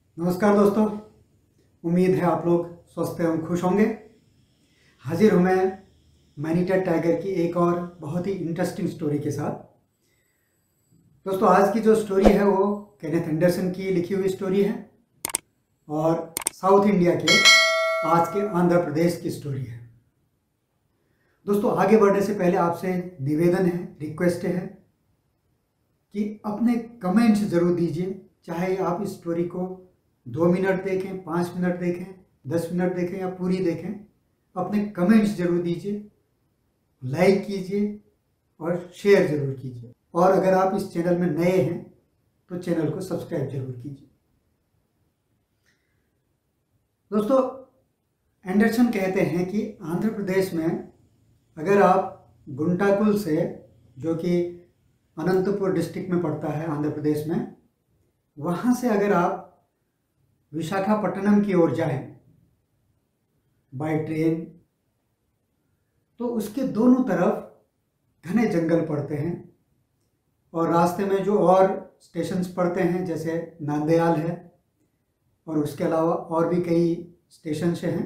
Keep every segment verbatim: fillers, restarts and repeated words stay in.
नमस्कार दोस्तों, उम्मीद है आप लोग स्वस्थ एवं खुश होंगे। हाजिर हूँ मैं मैनीटर टाइगर की एक और बहुत ही इंटरेस्टिंग स्टोरी के साथ। दोस्तों, आज की जो स्टोरी है वो केनेथ एंडरसन की लिखी हुई स्टोरी है और साउथ इंडिया के आज के आंध्र प्रदेश की स्टोरी है। दोस्तों, आगे बढ़ने से पहले आपसे निवेदन है, रिक्वेस्ट है कि अपने कमेंट्स ज़रूर दीजिए। चाहे आप इस स्टोरी को दो मिनट देखें, पाँच मिनट देखें, दस मिनट देखें या पूरी देखें, अपने कमेंट्स जरूर दीजिए, लाइक कीजिए और शेयर जरूर कीजिए। और अगर आप इस चैनल में नए हैं तो चैनल को सब्सक्राइब जरूर कीजिए। दोस्तों, एंडरसन कहते हैं कि आंध्र प्रदेश में अगर आप गुंटाकुल से, जो कि अनंतपुर डिस्ट्रिक्ट में पड़ता है आंध्र प्रदेश में, वहाँ से अगर आप विशाखापट्टनम की ओर जाएं बाय ट्रेन, तो उसके दोनों तरफ घने जंगल पड़ते हैं और रास्ते में जो और स्टेशंस पड़ते हैं जैसे नांदयाल है और उसके अलावा और भी कई स्टेशंस हैं।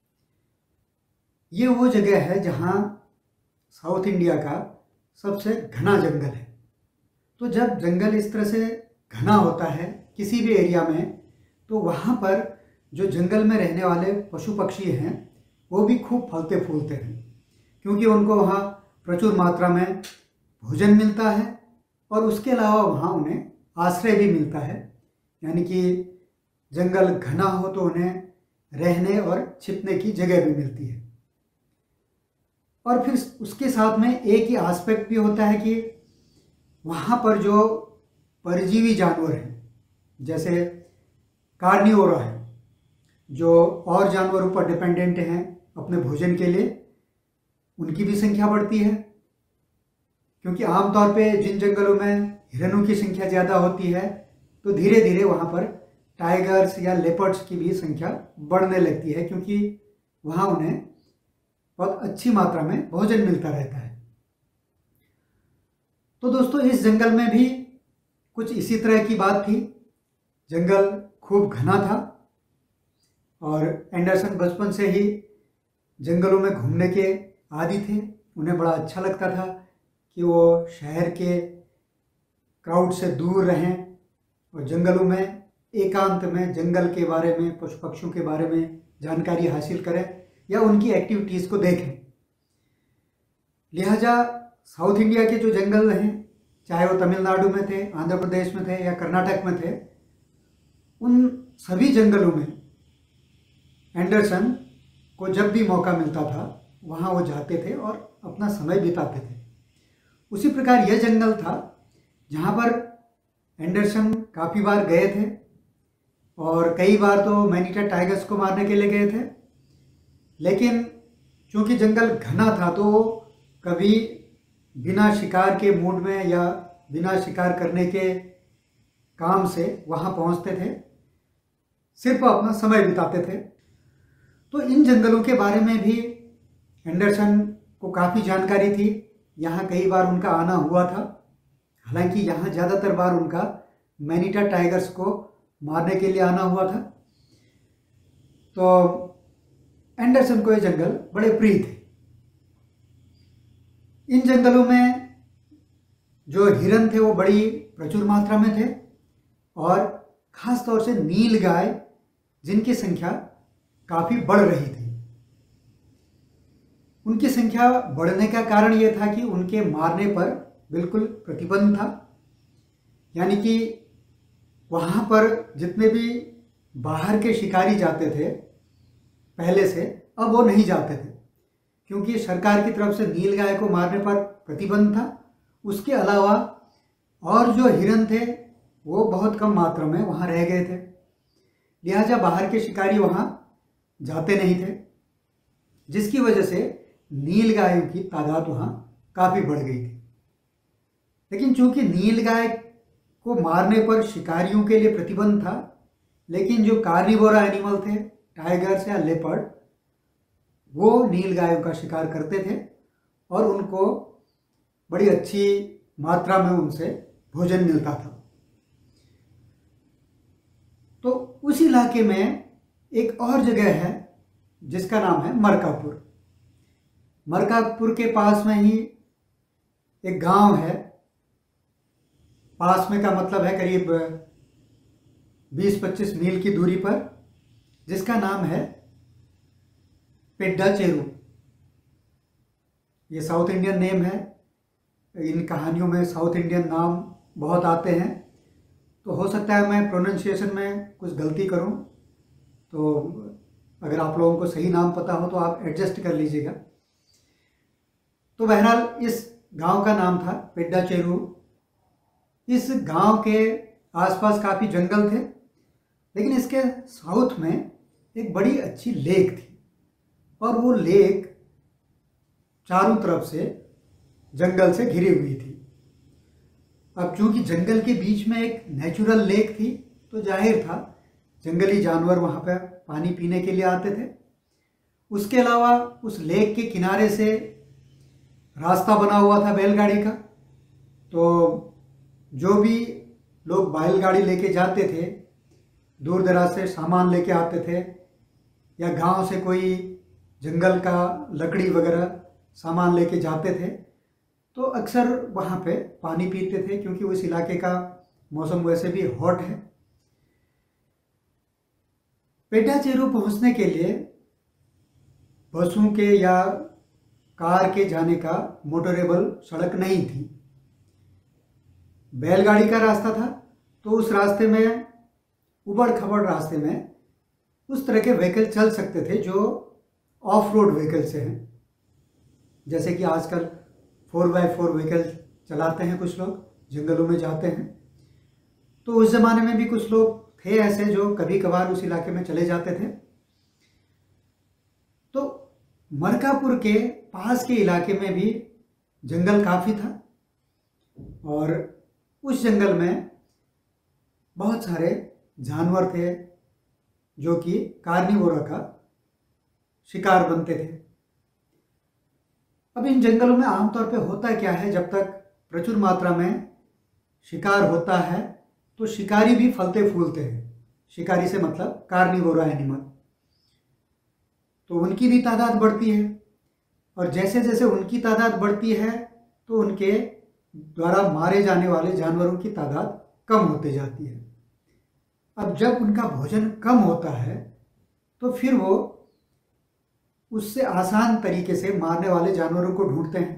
ये वो जगह है जहाँ साउथ इंडिया का सबसे घना जंगल है। तो जब जंगल इस तरह से घना होता है किसी भी एरिया में, तो वहाँ पर जो जंगल में रहने वाले पशु पक्षी हैं वो भी खूब फलते फूलते हैं, क्योंकि उनको वहाँ प्रचुर मात्रा में भोजन मिलता है और उसके अलावा वहाँ उन्हें आश्रय भी मिलता है। यानी कि जंगल घना हो तो उन्हें रहने और छिपने की जगह भी मिलती है। और फिर उसके साथ में एक ही एस्पेक्ट भी होता है कि वहाँ पर जो परजीवी जानवर हैं, जैसे कार्निवोरा है, जो और जानवरों पर डिपेंडेंट हैं अपने भोजन के लिए, उनकी भी संख्या बढ़ती है। क्योंकि आमतौर पे जिन जंगलों में हिरणों की संख्या ज़्यादा होती है, तो धीरे धीरे वहाँ पर टाइगर्स या लेपर्ड्स की भी संख्या बढ़ने लगती है, क्योंकि वहाँ उन्हें बहुत अच्छी मात्रा में भोजन मिलता रहता है। तो दोस्तों, इस जंगल में भी कुछ इसी तरह की बात थी। जंगल खूब घना था और एंडरसन बचपन से ही जंगलों में घूमने के आदी थे। उन्हें बड़ा अच्छा लगता था कि वो शहर के क्राउड से दूर रहें और जंगलों में एकांत में जंगल के बारे में, पशु पक्षियों के बारे में जानकारी हासिल करें या उनकी एक्टिविटीज़ को देखें। लिहाजा साउथ इंडिया के जो जंगल हैं, चाहे वो तमिलनाडु में थे, आंध्र प्रदेश में थे या कर्नाटक में थे, उन सभी जंगलों में एंडरसन को जब भी मौका मिलता था वहाँ वो जाते थे और अपना समय बिताते थे। उसी प्रकार यह जंगल था जहाँ पर एंडरसन काफ़ी बार गए थे और कई बार तो मैनीटर टाइगर्स को मारने के लिए गए थे। लेकिन चूँकि जंगल घना था तो वो कभी बिना शिकार के मूड में या बिना शिकार करने के काम से वहाँ पहुँचते थे, सिर्फ अपना समय बिताते थे। तो इन जंगलों के बारे में भी एंडरसन को काफ़ी जानकारी थी। यहाँ कई बार उनका आना हुआ था, हालांकि यहाँ ज़्यादातर बार उनका मैनीटर टाइगर्स को मारने के लिए आना हुआ था। तो एंडरसन को ये जंगल बड़े प्रिय थे। इन जंगलों में जो हिरन थे वो बड़ी प्रचुर मात्रा में थे और ख़ास तौर से नील गाय, जिनकी संख्या काफ़ी बढ़ रही थी। उनकी संख्या बढ़ने का कारण ये था कि उनके मारने पर बिल्कुल प्रतिबंध था। यानी कि वहाँ पर जितने भी बाहर के शिकारी जाते थे पहले से, अब वो नहीं जाते थे, क्योंकि सरकार की तरफ से नील गाय को मारने पर प्रतिबंध था। उसके अलावा और जो हिरन थे वो बहुत कम मात्रा में वहाँ रह गए थे, लिहाजा बाहर के शिकारी वहाँ जाते नहीं थे, जिसकी वजह से नील गायों की तादाद वहाँ काफ़ी बढ़ गई थी। लेकिन चूंकि नील गाय को मारने पर शिकारियों के लिए प्रतिबंध था, लेकिन जो कार्निवोरा एनिमल थे, टाइगर्स या लेपर्ड, वो नील गायों का शिकार करते थे और उनको बड़ी अच्छी मात्रा में उनसे भोजन मिलता था। तो उस इलाके में एक और जगह है जिसका नाम है मरकापुर। मरकापुर के पास में ही एक गांव है, पास में का मतलब है करीब बीस पच्चीस मील की दूरी पर, जिसका नाम है पेड्डा चेरू। ये साउथ इंडियन नेम है। इन कहानियों में साउथ इंडियन नाम बहुत आते हैं, तो हो सकता है मैं प्रोनाउंसिएशन में कुछ गलती करूं, तो अगर आप लोगों को सही नाम पता हो तो आप एडजस्ट कर लीजिएगा। तो बहरहाल इस गांव का नाम था पेड्डा चेरू। इस गांव के आसपास काफ़ी जंगल थे, लेकिन इसके साउथ में एक बड़ी अच्छी लेक थी, और वो लेक चारों तरफ से जंगल से घिरी हुई थी। अब चूंकि जंगल के बीच में एक नेचुरल लेक थी, तो जाहिर था जंगली जानवर वहाँ पर पानी पीने के लिए आते थे। उसके अलावा उस लेक के किनारे से रास्ता बना हुआ था बैलगाड़ी का, तो जो भी लोग बैलगाड़ी लेके जाते थे, दूर दराज से सामान लेके आते थे, या गांव से कोई जंगल का लकड़ी वगैरह सामान लेके जाते थे, तो अक्सर वहाँ पे पानी पीते थे, क्योंकि उस इलाके का मौसम वैसे भी हॉट है। पेड्डा चेरू पहुँचने के लिए बसों के या कार के जाने का मोटरेबल सड़क नहीं थी, बैलगाड़ी का रास्ता था। तो उस रास्ते में, उबड़ खबड़ रास्ते में, उस तरह के व्हीकल चल सकते थे जो ऑफ रोड व्हीकल से हैं, जैसे कि आजकल फोर बाय फोर व्हीकल चलाते हैं कुछ लोग, जंगलों में जाते हैं। तो उस ज़माने में भी कुछ लोग थे ऐसे जो कभी कभार उस इलाके में चले जाते थे। तो मरकापुर के पास के इलाके में भी जंगल काफ़ी था, और उस जंगल में बहुत सारे जानवर थे जो कि कार्निवोरा का शिकार बनते थे। अब इन जंगलों में आमतौर पे होता क्या है, जब तक प्रचुर मात्रा में शिकार होता है तो शिकारी भी फलते फूलते हैं। शिकारी से मतलब कार्निवोरा एनिमल, तो उनकी भी तादाद बढ़ती है, और जैसे जैसे उनकी तादाद बढ़ती है तो उनके द्वारा मारे जाने वाले जानवरों की तादाद कम होती जाती है। अब जब उनका भोजन कम होता है तो फिर वो उससे आसान तरीके से मारने वाले जानवरों को ढूंढते हैं।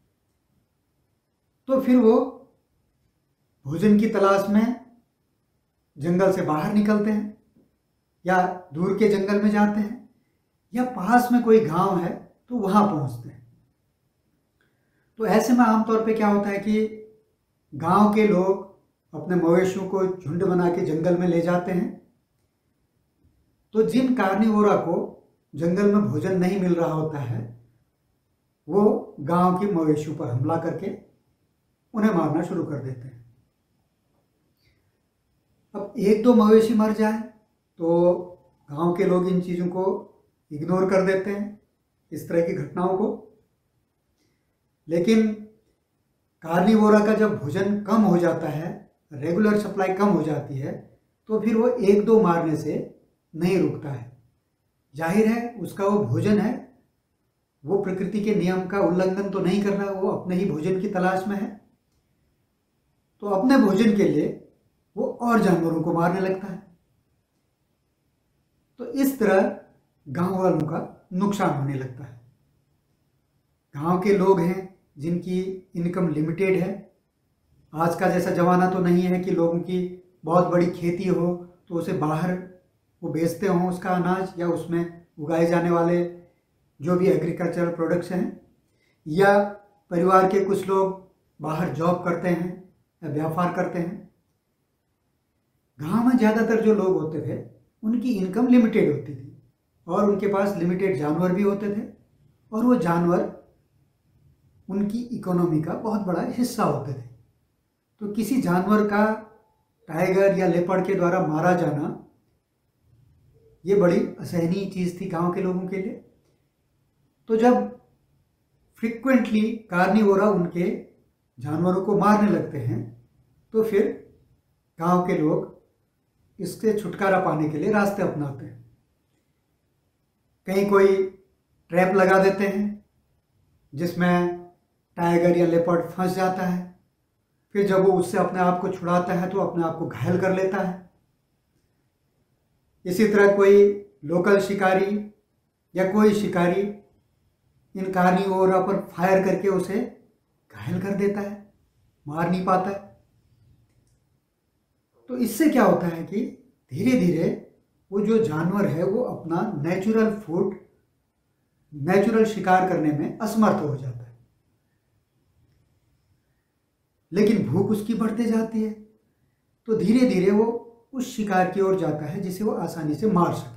तो फिर वो भोजन की तलाश में जंगल से बाहर निकलते हैं, या दूर के जंगल में जाते हैं, या पास में कोई गांव है तो वहां पहुंचते हैं। तो ऐसे में आमतौर पे क्या होता है कि गांव के लोग अपने मवेशियों को झुंड बना के जंगल में ले जाते हैं। तो जिन कार्निवोरा को जंगल में भोजन नहीं मिल रहा होता है, वो गांव के मवेशियों पर हमला करके उन्हें मारना शुरू कर देते हैं। अब एक दो मवेशी मर जाए तो गांव के लोग इन चीज़ों को इग्नोर कर देते हैं, इस तरह की घटनाओं को। लेकिन कार्निवोरा का जब भोजन कम हो जाता है, रेगुलर सप्लाई कम हो जाती है, तो फिर वो एक दो मारने से नहीं रुकता है। जाहिर है उसका वो भोजन है, वो प्रकृति के नियम का उल्लंघन तो नहीं कर रहा, वो अपने ही भोजन की तलाश में है। तो अपने भोजन के लिए वो और जानवरों को मारने लगता है। तो इस तरह गांव वालों का नुकसान होने लगता है। गांव के लोग हैं जिनकी इनकम लिमिटेड है। आज का जैसा ज़माना तो नहीं है कि लोगों की बहुत बड़ी खेती हो तो उसे बाहर वो बेचते हों उसका अनाज, या उसमें उगाए जाने वाले जो भी एग्रीकल्चरल प्रोडक्ट्स हैं, या परिवार के कुछ लोग बाहर जॉब करते हैं या व्यापार करते हैं। गांव में ज़्यादातर जो लोग होते थे उनकी इनकम लिमिटेड होती थी, और उनके पास लिमिटेड जानवर भी होते थे, और वो जानवर उनकी इकोनॉमी का बहुत बड़ा हिस्सा होते थे। तो किसी जानवर का टाइगर या लेपर्ड के द्वारा मारा जाना ये बड़ी असहनीय चीज़ थी गांव के लोगों के लिए। तो जब फ्रिक्वेंटली कार्निवोरा उनके जानवरों को मारने लगते हैं, तो फिर गांव के लोग इससे छुटकारा पाने के लिए रास्ते अपनाते हैं। कहीं कोई ट्रैप लगा देते हैं जिसमें टाइगर या लेपर्ड फंस जाता है, फिर जब वो उससे अपने आप को छुड़ाता है तो अपने आप को घायल कर लेता है। इसी तरह कोई लोकल शिकारी या कोई शिकारी इन कार्निवोरा पर फायर करके उसे घायल कर देता है, मार नहीं पाता है। तो इससे क्या होता है कि धीरे धीरे वो जो जानवर है वो अपना नेचुरल फूड, नेचुरल शिकार करने में असमर्थ हो जाता है। लेकिन भूख उसकी बढ़ते जाती है, तो धीरे धीरे वो उस शिकार की ओर जाता है जिसे वो आसानी से मार सके।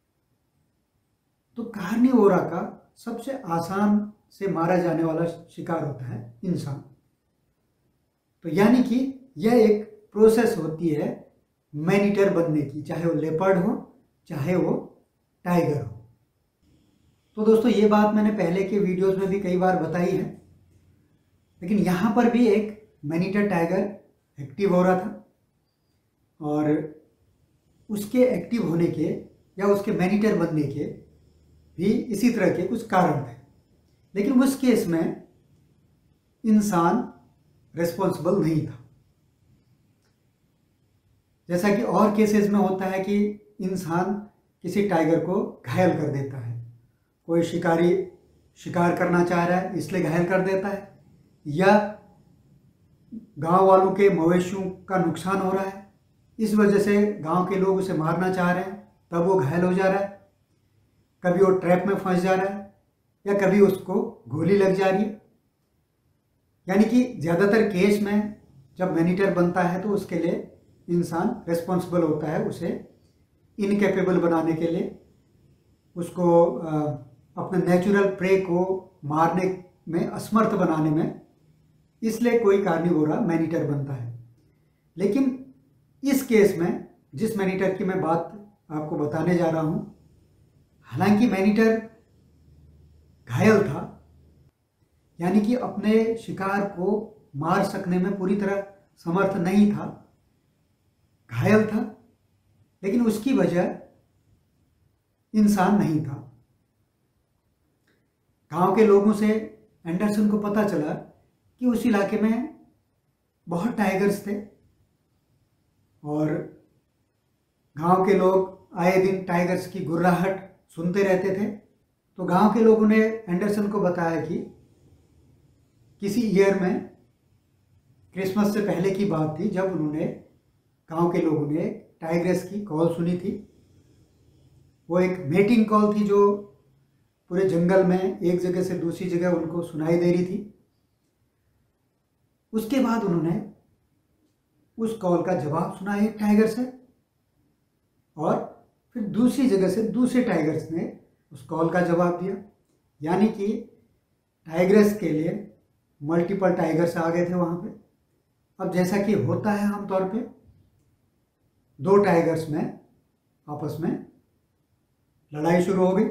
तो कार्निवोरा का सबसे आसान से मारा जाने वाला शिकार होता है इंसान। तो यानी कि यह एक प्रोसेस होती है मैन ईटर बनने की, चाहे वो लेपर्ड हो चाहे वो टाइगर हो। तो दोस्तों ये बात मैंने पहले के वीडियोस में भी कई बार बताई है, लेकिन यहाँ पर भी एक मैन ईटर टाइगर एक्टिव हो रहा था और उसके एक्टिव होने के या उसके मैन ईटर बनने के भी इसी तरह के कुछ कारण थे। लेकिन उस केस में इंसान रिस्पॉन्सिबल नहीं था। जैसा कि और केसेस में होता है कि इंसान किसी टाइगर को घायल कर देता है, कोई शिकारी शिकार करना चाह रहा है इसलिए घायल कर देता है, या गांव वालों के मवेशियों का नुकसान हो रहा है इस वजह से गांव के लोग उसे मारना चाह रहे हैं तब वो घायल हो जा रहा है, कभी वो ट्रैप में फंस जा रहा है या कभी उसको गोली लग जा रही है। यानी कि ज़्यादातर केस में जब मैन ईटर बनता है तो उसके लिए इंसान रिस्पॉन्सिबल होता है, उसे इनकेपेबल बनाने के लिए, उसको अपने नेचुरल प्रे को मारने में असमर्थ बनाने में, इसलिए कोई कार्निवोरा मैन ईटर बनता है। लेकिन इस केस में जिस मैन ईटर की मैं बात आपको बताने जा रहा हूँ, हालांकि मैन ईटर घायल था, यानी कि अपने शिकार को मार सकने में पूरी तरह समर्थ नहीं था, घायल था, लेकिन उसकी वजह इंसान नहीं था। गांव के लोगों से एंडरसन को पता चला कि उस इलाके में बहुत टाइगर्स थे और गांव के लोग आए दिन टाइगर्स की गुर्राहट सुनते रहते थे। तो गांव के लोगों ने एंडरसन को बताया कि किसी ईयर में क्रिसमस से पहले की बात थी जब उन्होंने, गांव के लोगों ने टाइग्रेस की कॉल सुनी थी। वो एक मेटिंग कॉल थी जो पूरे जंगल में एक जगह से दूसरी जगह उनको सुनाई दे रही थी। उसके बाद उन्होंने उस कॉल का जवाब सुना एक टाइगर से, और फिर दूसरी जगह से दूसरे टाइगर्स ने उस कॉल का जवाब दिया। यानी कि टाइग्रेस के लिए मल्टीपल टाइगर्स आ गए थे वहाँ पे। अब जैसा कि होता है आमतौर पे, दो टाइगर्स में आपस में लड़ाई शुरू हो गई।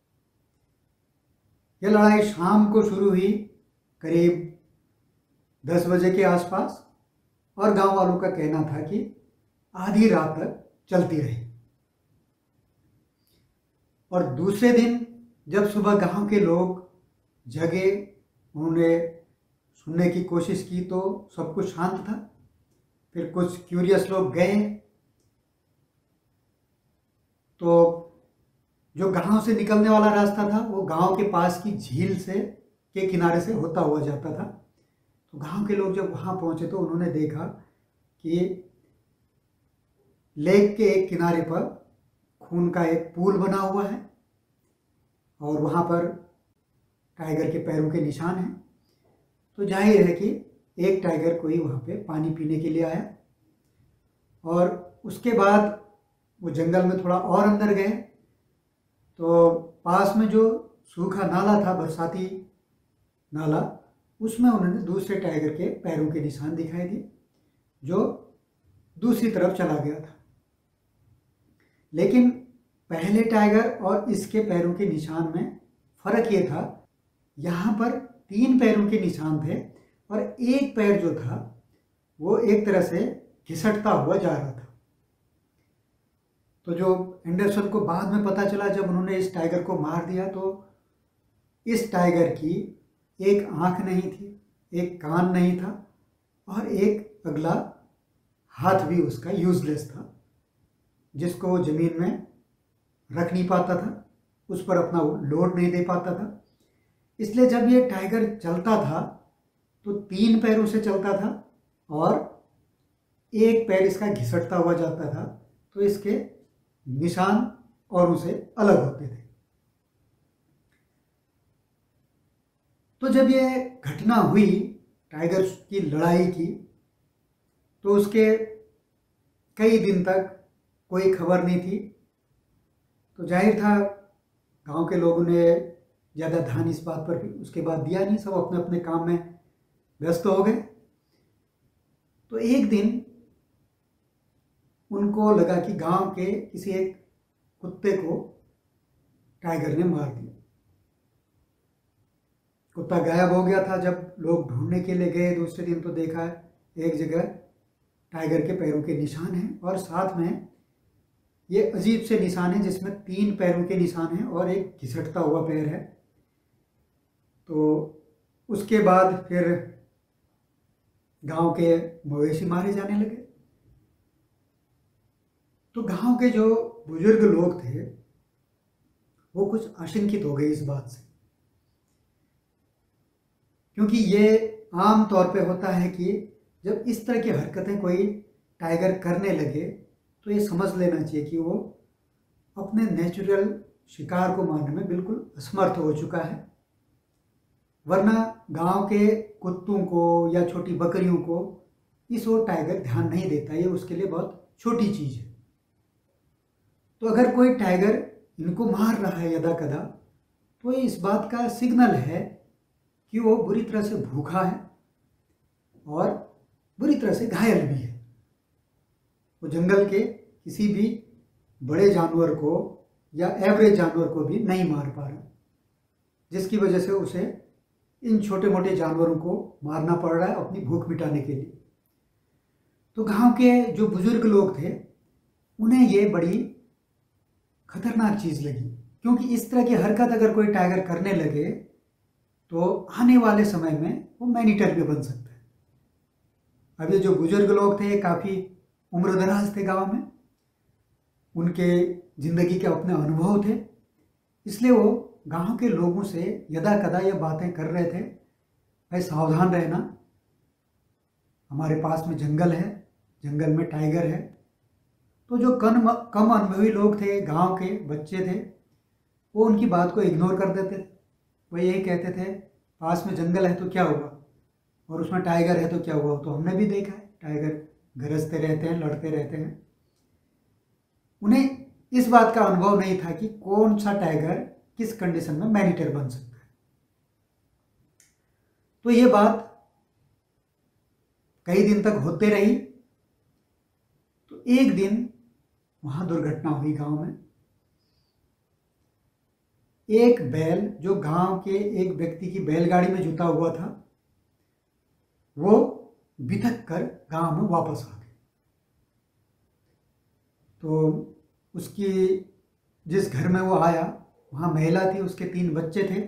यह लड़ाई शाम को शुरू हुई करीब दस बजे के आसपास, और गांव वालों का कहना था कि आधी रात तक चलती रही। और दूसरे दिन जब सुबह गांव के लोग जगे, उन्होंने सुनने की कोशिश की तो सब कुछ शांत था। फिर कुछ क्यूरियस लोग गए तो जो गांव से निकलने वाला रास्ता था वो गांव के पास की झील से के किनारे से होता हुआ जाता था। तो गांव के लोग जब वहां पहुंचे तो उन्होंने देखा कि लेक के एक किनारे पर खून का एक पूल बना हुआ है और वहां पर टाइगर के पैरों के निशान हैं। तो जाहिर है कि एक टाइगर कोई वहां पे पानी पीने के लिए आया, और उसके बाद वो जंगल में थोड़ा और अंदर गए तो पास में जो सूखा नाला था, बरसाती नाला, उसमें उन्होंने दूसरे टाइगर के पैरों के निशान दिखाई दिए जो दूसरी तरफ चला गया था। लेकिन पहले टाइगर और इसके पैरों के निशान में फर्क ये था, यहाँ पर तीन पैरों के निशान थे और एक पैर जो था वो एक तरह से घिसटता हुआ जा रहा था। तो जो एंडरसन को बाद में पता चला जब उन्होंने इस टाइगर को मार दिया, तो इस टाइगर की एक आंख नहीं थी, एक कान नहीं था और एक अगला हाथ भी उसका यूजलेस था, जिसको वो ज़मीन में रख नहीं पाता था, उस पर अपना लोड नहीं दे पाता था। इसलिए जब ये टाइगर चलता था तो तीन पैरों से चलता था और एक पैर इसका घिसटता हुआ जाता था, तो इसके निशान औरों से अलग होते थे। तो जब ये घटना हुई टाइगर की लड़ाई की, तो उसके कई दिन तक कोई खबर नहीं थी। तो जाहिर था गांव के लोगों ने ज़्यादा ध्यान इस बात पर उसके बाद दिया नहीं, सब अपने अपने काम में व्यस्त हो गए। तो एक दिन उनको लगा कि गांव के किसी एक कुत्ते को टाइगर ने मार दिया। कुत्ता गायब हो गया था। जब लोग ढूंढने के लिए गए दूसरे दिन, तो देखा एक जगह टाइगर के पैरों के निशान हैं और साथ में ये अजीब से निशान हैं जिसमें तीन पैरों के निशान हैं और एक घिसटता हुआ पैर है। तो उसके बाद फिर गांव के मवेशी मारे जाने लगे। तो गांव के जो बुजुर्ग लोग थे वो कुछ आशंकित हो गए इस बात से, क्योंकि ये आम तौर पे होता है कि जब इस तरह की हरकतें कोई टाइगर करने लगे तो ये समझ लेना चाहिए कि वो अपने नेचुरल शिकार को मारने में बिल्कुल असमर्थ हो चुका है। वरना गांव के कुत्तों को या छोटी बकरियों को इस ओर टाइगर ध्यान नहीं देता, ये उसके लिए बहुत छोटी चीज़ है। तो अगर कोई टाइगर इनको मार रहा है यदा कदा, तो ये इस बात का सिग्नल है कि वो बुरी तरह से भूखा है और बुरी तरह से घायल भी है। वो जंगल के किसी भी बड़े जानवर को या एवरेज जानवर को भी नहीं मार पा रहा, जिसकी वजह से उसे इन छोटे मोटे जानवरों को मारना पड़ रहा है अपनी भूख मिटाने के लिए। तो गांव के जो बुजुर्ग लोग थे उन्हें ये बड़ी खतरनाक चीज़ लगी, क्योंकि इस तरह की हरकत अगर कोई टाइगर करने लगे तो आने वाले समय में वो मैनीटर भी बन सकता है। अब ये जो बुजुर्ग लोग थे काफ़ी उम्रदराज थे गांव में, उनके ज़िंदगी के अपने अनुभव थे, इसलिए वो गांव के लोगों से यदा कदा ये बातें कर रहे थे, भाई सावधान रहना, हमारे पास में जंगल है, जंगल में टाइगर है। तो जो कम कम अनुभवी लोग थे, गांव के बच्चे थे, वो उनकी बात को इग्नोर कर देते थे। वो यही कहते थे पास में जंगल है तो क्या हुआ, और उसमें टाइगर है तो क्या हुआ, तो हमने भी देखा है टाइगर गरजते रहते हैं, लड़ते रहते हैं। उन्हें इस बात का अनुभव नहीं था कि कौन सा टाइगर किस कंडीशन में मैनीटर बन सकता है। तो ये बात कई दिन तक होते रही। तो एक दिन वहां दुर्घटना हुई गांव में। एक बैल जो गांव के एक व्यक्ति की बैलगाड़ी में जुता हुआ था, वो बिथक कर गांव में वापस आ गए। तो उसकी जिस घर में वो आया वहाँ महिला थी, उसके तीन बच्चे थे।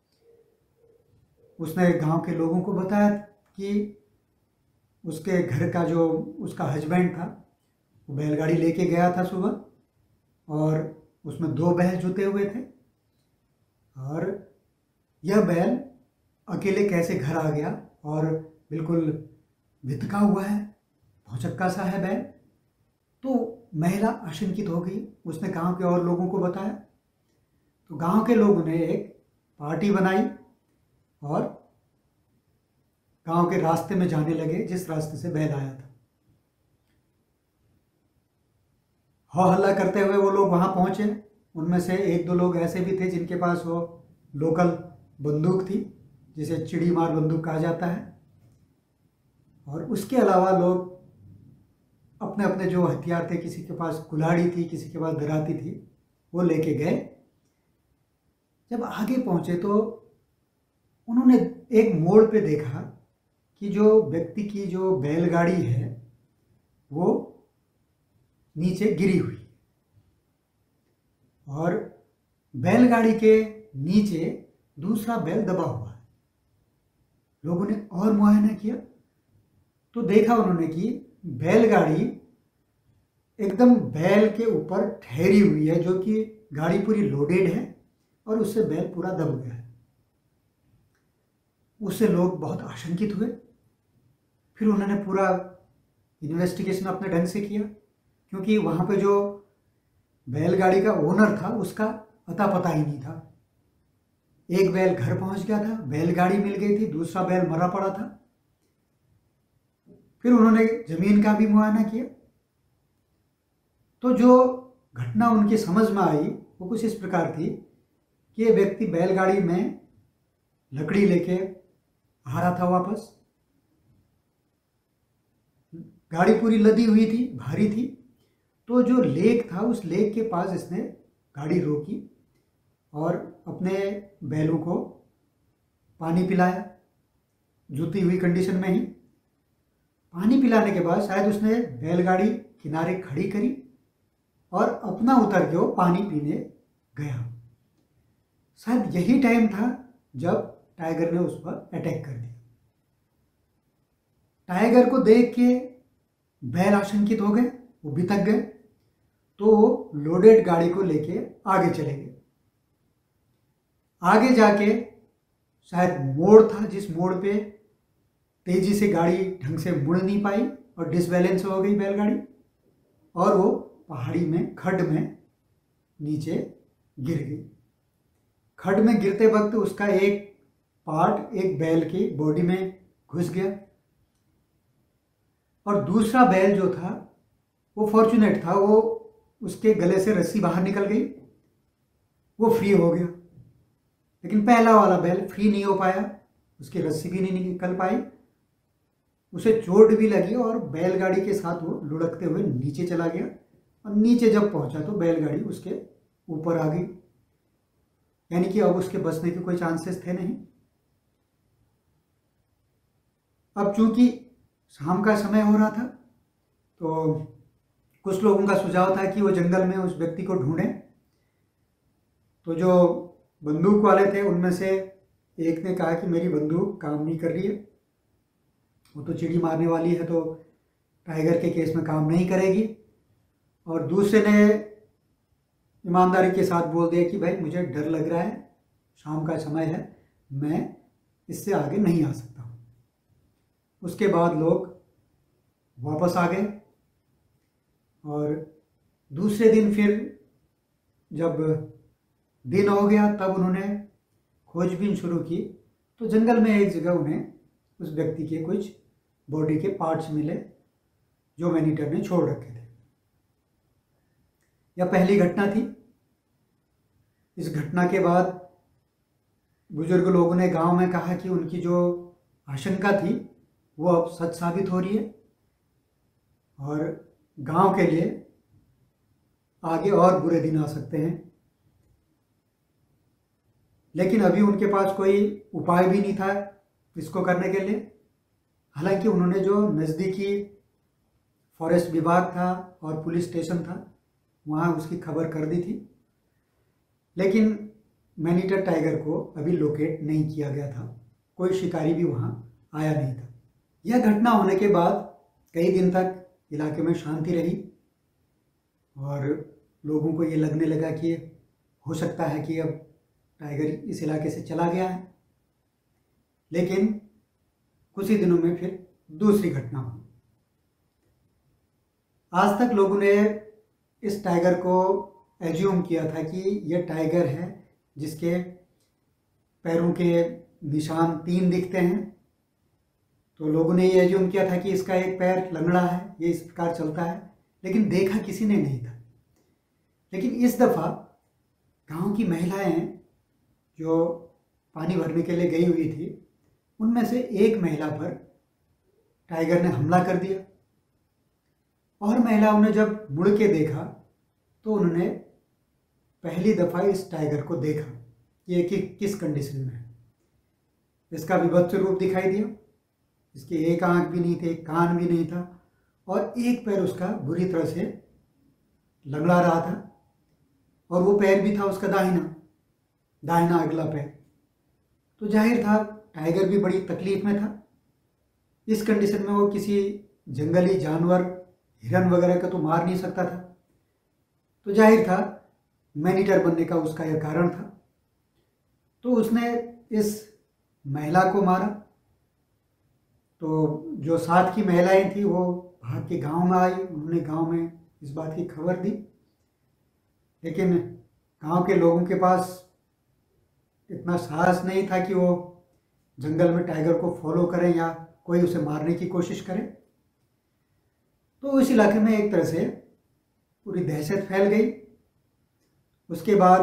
उसने गांव के लोगों को बताया कि उसके घर का जो उसका हस्बैंड था वो बैलगाड़ी लेके गया था सुबह, और उसमें दो बैल जुते हुए थे, और यह बैल अकेले कैसे घर आ गया और बिल्कुल भितका हुआ है, भौचक्का सा है बैल। तो महिला आशंकित हो गई। उसने गांव के और लोगों को बताया। तो गांव के लोगों ने एक पार्टी बनाई और गांव के रास्ते में जाने लगे जिस रास्ते से बैल आया था। हो हल्ला करते हुए वो लोग वहां पहुंचे। उनमें से एक दो लोग ऐसे भी थे जिनके पास वो लोकल बंदूक थी, जिसे चिड़ी मार बंदूक कहा जाता है। और उसके अलावा लोग अपने अपने जो हथियार थे, किसी के पास कुल्हाड़ी थी, किसी के पास दराती थी, वो लेके गए। जब आगे पहुंचे तो उन्होंने एक मोड़ पे देखा कि जो व्यक्ति की जो बैलगाड़ी है वो नीचे गिरी हुई। और बैलगाड़ी के नीचे दूसरा बैल दबा हुआ है। लोगों ने और मुआयना किया तो देखा उन्होंने कि बैलगाड़ी एकदम बैल के ऊपर ठहरी हुई है, जो कि गाड़ी पूरी लोडेड है और उससे बैल पूरा दब गया है। उससे लोग बहुत आशंकित हुए। फिर उन्होंने पूरा इन्वेस्टिगेशन अपने ढंग से किया, क्योंकि वहाँ पे जो बैलगाड़ी का ओनर था उसका अता पता ही नहीं था। एक बैल घर पहुँच गया था, बैलगाड़ी मिल गई थी, दूसरा बैल मरा पड़ा था। फिर उन्होंने जमीन का भी मुआयना किया तो जो घटना उनकी समझ में आई वो कुछ इस प्रकार थी कि ये व्यक्ति बैलगाड़ी में लकड़ी लेके आ रहा था वापस। गाड़ी पूरी लदी हुई थी, भारी थी। तो जो लेक था उस लेक के पास इसने गाड़ी रोकी और अपने बैलों को पानी पिलाया, जूती हुई कंडीशन में ही। पानी पिलाने के बाद शायद उसने बैलगाड़ी किनारे खड़ी करी और अपना उतर के वो पानी पीने गया। शायद यही टाइम था जब टाइगर ने उस पर अटैक कर दिया। टाइगर को देख के बैल आशंकित हो गए, वो बितक गए, तो वो लोडेड गाड़ी को लेके आगे चले गए। आगे जाके शायद मोड़ था, जिस मोड़ पे तेजी से गाड़ी ढंग से मुड़ नहीं पाई और डिसबैलेंस हो गई बैलगाड़ी, और वो पहाड़ी में खड्ड में नीचे गिर गई। खड्ड में गिरते वक्त उसका एक पार्ट एक बैल की बॉडी में घुस गया और दूसरा बैल जो था वो फॉर्चुनेट था, वो उसके गले से रस्सी बाहर निकल गई, वो फ्री हो गया। लेकिन पहला वाला बैल फ्री नहीं हो पाया, उसकी रस्सी भी नहीं निकल पाई, उसे चोट भी लगी और बैलगाड़ी के साथ वो लुढ़कते हुए नीचे चला गया। और नीचे जब पहुंचा तो बैलगाड़ी उसके ऊपर आ गई, यानी कि अब उसके बचने के कोई चांसेस थे नहीं। अब चूंकि शाम का समय हो रहा था तो कुछ लोगों का सुझाव था कि वो जंगल में उस व्यक्ति को ढूंढें। तो जो बंदूक वाले थे उनमें से एक ने कहा कि मेरी बंदूक काम नहीं कर रही है, वो तो चिड़ी मारने वाली है, तो टाइगर के केस में काम नहीं करेगी। और दूसरे ने ईमानदारी के साथ बोल दिया कि भाई मुझे डर लग रहा है, शाम का समय है, मैं इससे आगे नहीं आ सकता हूँ। उसके बाद लोग वापस आ गए और दूसरे दिन फिर जब दिन हो गया तब उन्होंने खोजबीन शुरू की। तो जंगल में एक जगह उन्हें उस व्यक्ति के कुछ बॉडी के पार्ट्स मिले जो मैनीटर ने छोड़ रखे थे। यह पहली घटना थी। इस घटना के बाद बुजुर्ग लोगों ने गांव में कहा कि उनकी जो आशंका थी वो अब सच साबित हो रही है और गांव के लिए आगे और बुरे दिन आ सकते हैं। लेकिन अभी उनके पास कोई उपाय भी नहीं था इसको करने के लिए। हालांकि उन्होंने जो नज़दीकी फॉरेस्ट विभाग था और पुलिस स्टेशन था वहाँ उसकी खबर कर दी थी, लेकिन मैनीटर टाइगर को अभी लोकेट नहीं किया गया था, कोई शिकारी भी वहाँ आया नहीं था। यह घटना होने के बाद कई दिन तक इलाके में शांति रही और लोगों को ये लगने लगा कि हो सकता है कि अब टाइगर इस इलाके से चला गया है। लेकिन कुछ ही दिनों में फिर दूसरी घटना हुई। आज तक लोगों ने इस टाइगर को एज्यूम किया था कि यह टाइगर है जिसके पैरों के निशान तीन दिखते हैं। तो लोगों ने ये एज्यूम किया था कि इसका एक पैर लंगड़ा है, ये इस प्रकार चलता है, लेकिन देखा किसी ने नहीं था। लेकिन इस दफ़ा गांव की महिलाएं जो पानी भरने के लिए गई हुई थी, उनमें से एक महिला पर टाइगर ने हमला कर दिया और महिलाओं ने जब मुड़ के देखा तो उन्होंने पहली दफ़ा इस टाइगर को देखा ये कि किस कंडीशन में है। इसका विभत्स रूप दिखाई दिया, इसकी एक आंख भी नहीं थी, एक कान भी नहीं था और एक पैर उसका बुरी तरह से लंगड़ा रहा था। और वो पैर भी था उसका दाहिना दाहिना अगला पैर। तो जाहिर था टाइगर भी बड़ी तकलीफ में था। इस कंडीशन में वो किसी जंगली जानवर हिरन वगैरह का तो मार नहीं सकता था। तो जाहिर था मैनीटर बनने का उसका यह कारण था। तो उसने इस महिला को मारा। तो जो साथ की महिलाएं थी वो भाग के गांव में आई। उन्होंने गांव में इस बात की खबर दी, लेकिन गांव के लोगों के पास इतना साहस नहीं था कि वो जंगल में टाइगर को फॉलो करें या कोई उसे मारने की कोशिश करे। तो उस इलाके में एक तरह से पूरी दहशत फैल गई। उसके बाद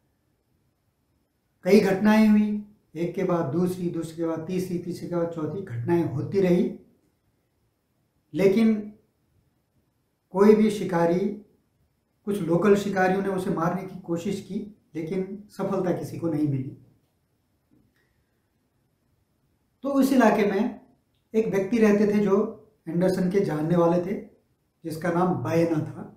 कई घटनाएं हुई, एक के बाद दूसरी, दूसरी के बाद तीसरी, तीसरी के बाद चौथी, घटनाएं होती रही। लेकिन कोई भी शिकारी, कुछ लोकल शिकारियों ने उसे मारने की कोशिश की, लेकिन सफलता किसी को नहीं मिली। तो उस इलाके में एक व्यक्ति रहते थे जो एंडरसन के जानने वाले थे, जिसका नाम बायना था।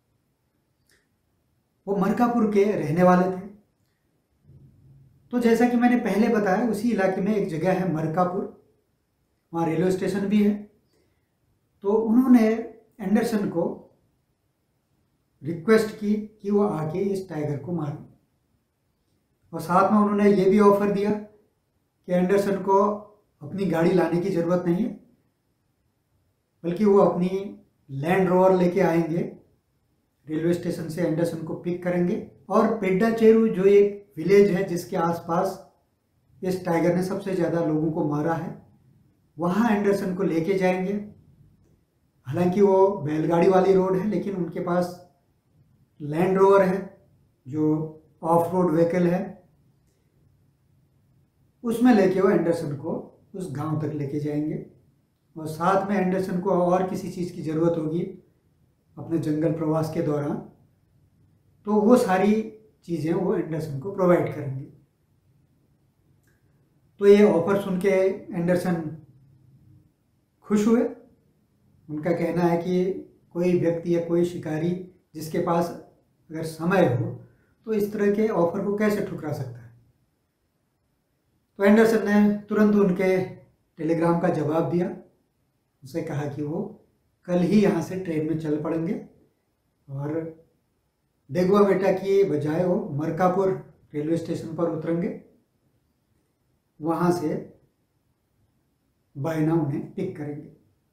वो मरकापुर के रहने वाले थे। तो जैसा कि मैंने पहले बताया, उसी इलाके में एक जगह है मरकापुर, वहाँ रेलवे स्टेशन भी है। तो उन्होंने एंडरसन को रिक्वेस्ट की कि वो आके इस टाइगर को मारे, और साथ में उन्होंने ये भी ऑफर दिया कि एंडरसन को अपनी गाड़ी लाने की ज़रूरत नहीं है, बल्कि वो अपनी लैंड रोवर लेके आएंगे, रेलवे स्टेशन से एंडरसन को पिक करेंगे, और पेड्डाचेरू जो एक विलेज है जिसके आसपास इस टाइगर ने सबसे ज़्यादा लोगों को मारा है, वहाँ एंडरसन को लेके जाएंगे। हालांकि वो बैलगाड़ी वाली रोड है, लेकिन उनके पास लैंड रोवर है जो ऑफ रोड व्हीकल है, उसमें लेके वो एंडरसन को उस गांव तक लेके जाएंगे। और साथ में एंडरसन को और किसी चीज़ की ज़रूरत होगी अपने जंगल प्रवास के दौरान, तो वो सारी चीज़ें वो एंडरसन को प्रोवाइड करेंगे। तो ये ऑफर सुन के एंडरसन खुश हुए। उनका कहना है कि कोई व्यक्ति या कोई शिकारी जिसके पास अगर समय हो तो इस तरह के ऑफर को कैसे ठुकरा सकता है। तो एंडरसन ने तुरंत उनके टेलीग्राम का जवाब दिया। उसे कहा कि वो कल ही यहाँ से ट्रेन में चल पड़ेंगे और देगवाबेटा की बजाय वो मरकापुर रेलवे स्टेशन पर उतरेंगे। वहाँ से बायना उन्हें पिक करेंगे।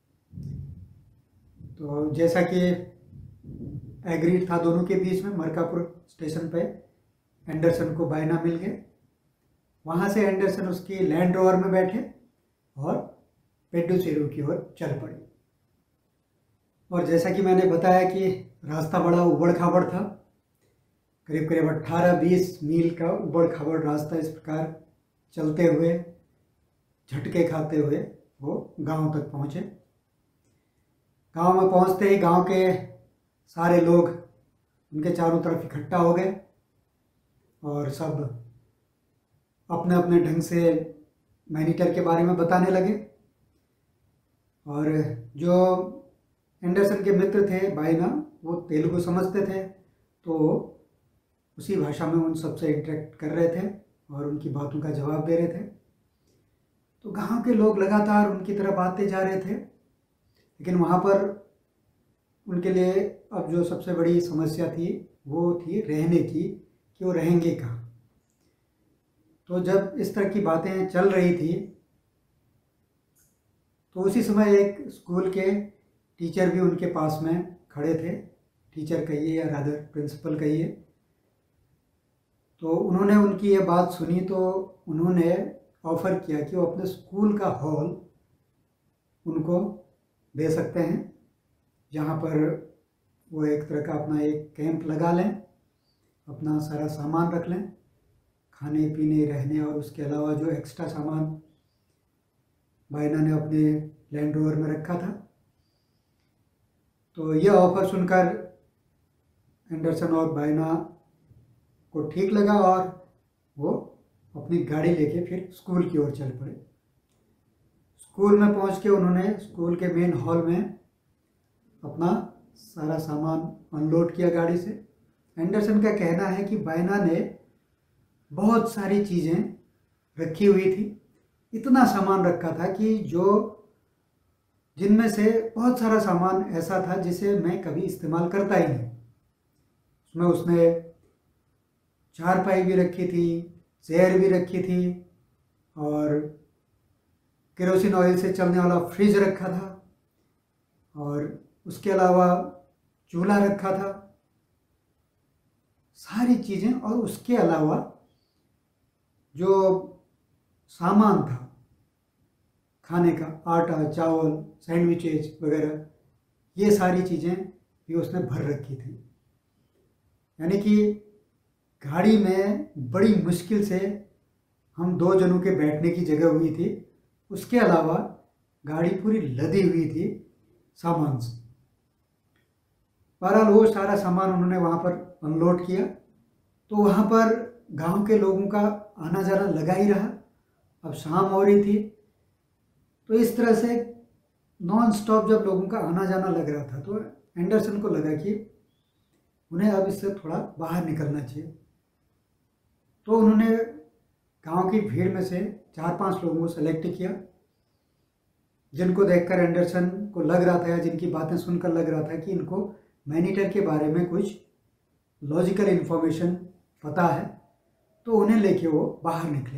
तो जैसा कि एग्रीड था दोनों के बीच में, मरकापुर स्टेशन पे एंडरसन को बायना मिल गए। वहाँ से एंडरसन उसकी लैंड रोवर में बैठे और पेड्डाचेरू की ओर चल पड़े। और जैसा कि मैंने बताया कि रास्ता बड़ा उबड़ खाबड़ था, करीब करीब अट्ठारह बीस मील का उबड़ खाबड़ रास्ता। इस प्रकार चलते हुए, झटके खाते हुए वो गांव तक पहुँचे। गांव में पहुँचते ही गांव के सारे लोग उनके चारों तरफ इकट्ठा हो गए और सब अपने अपने ढंग से मैनीटर के बारे में बताने लगे। और जो एंडरसन के मित्र थे बायना, वो तेलुगु समझते थे, तो उसी भाषा में उन सबसे इंटरेक्ट कर रहे थे और उनकी बातों का जवाब दे रहे थे। तो गांव के लोग लगातार उनकी तरफ आते जा रहे थे, लेकिन वहाँ पर उनके लिए अब जो सबसे बड़ी समस्या थी वो थी रहने की, कि वो रहेंगे कहाँ। तो जब इस तरह की बातें चल रही थी तो उसी समय एक स्कूल के टीचर भी उनके पास में खड़े थे। टीचर कहिए या रादर प्रिंसिपल कहिए। तो उन्होंने उनकी ये बात सुनी तो उन्होंने ऑफ़र किया कि वो अपने स्कूल का हॉल उनको दे सकते हैं, जहाँ पर वो एक तरह का अपना एक कैंप लगा लें, अपना सारा सामान रख लें, खाने पीने रहने और उसके अलावा जो एक्स्ट्रा सामान बायना ने अपने लैंड रोवर में रखा था। तो यह ऑफ़र सुनकर एंडरसन और बायना को ठीक लगा और वो अपनी गाड़ी लेके फिर स्कूल की ओर चल पड़े। स्कूल में पहुंच के उन्होंने स्कूल के मेन हॉल में अपना सारा सामान अनलोड किया गाड़ी से एंडरसन का कहना है कि बायना ने बहुत सारी चीज़ें रखी हुई थी, इतना सामान रखा था कि जो जिनमें से बहुत सारा सामान ऐसा था जिसे मैं कभी इस्तेमाल करता ही नहीं। उसमें उसने चारपाई भी रखी थी, चेयर भी रखी थी, और केरोसिन ऑयल से चलने वाला फ्रिज रखा था, और उसके अलावा चूल्हा रखा था, सारी चीज़ें। और उसके अलावा जो सामान था खाने का, आटा, चावल, सैंडविचेज वगैरह, ये सारी चीज़ें भी उसने भर रखी थी। यानी कि गाड़ी में बड़ी मुश्किल से हम दो जनों के बैठने की जगह हुई थी। उसके अलावा गाड़ी पूरी लदी हुई थी सामान से। बहरहाल वो सारा सामान उन्होंने वहाँ पर अनलोड किया। तो वहाँ पर गांव के लोगों का आना जाना लगा ही रहा। अब शाम हो रही थी, तो इस तरह से नॉन स्टॉप जब लोगों का आना जाना लग रहा था, तो एंडरसन को लगा कि उन्हें अब इससे थोड़ा बाहर निकलना चाहिए। तो उन्होंने गांव की भीड़ में से चार पांच लोगों को सेलेक्ट किया, जिनको देखकर एंडरसन को लग रहा था, या जिनकी बातें सुनकर लग रहा था कि इनको मैनीटर के बारे में कुछ लॉजिकल इन्फॉर्मेशन पता है। तो उन्हें लेके वो बाहर निकले।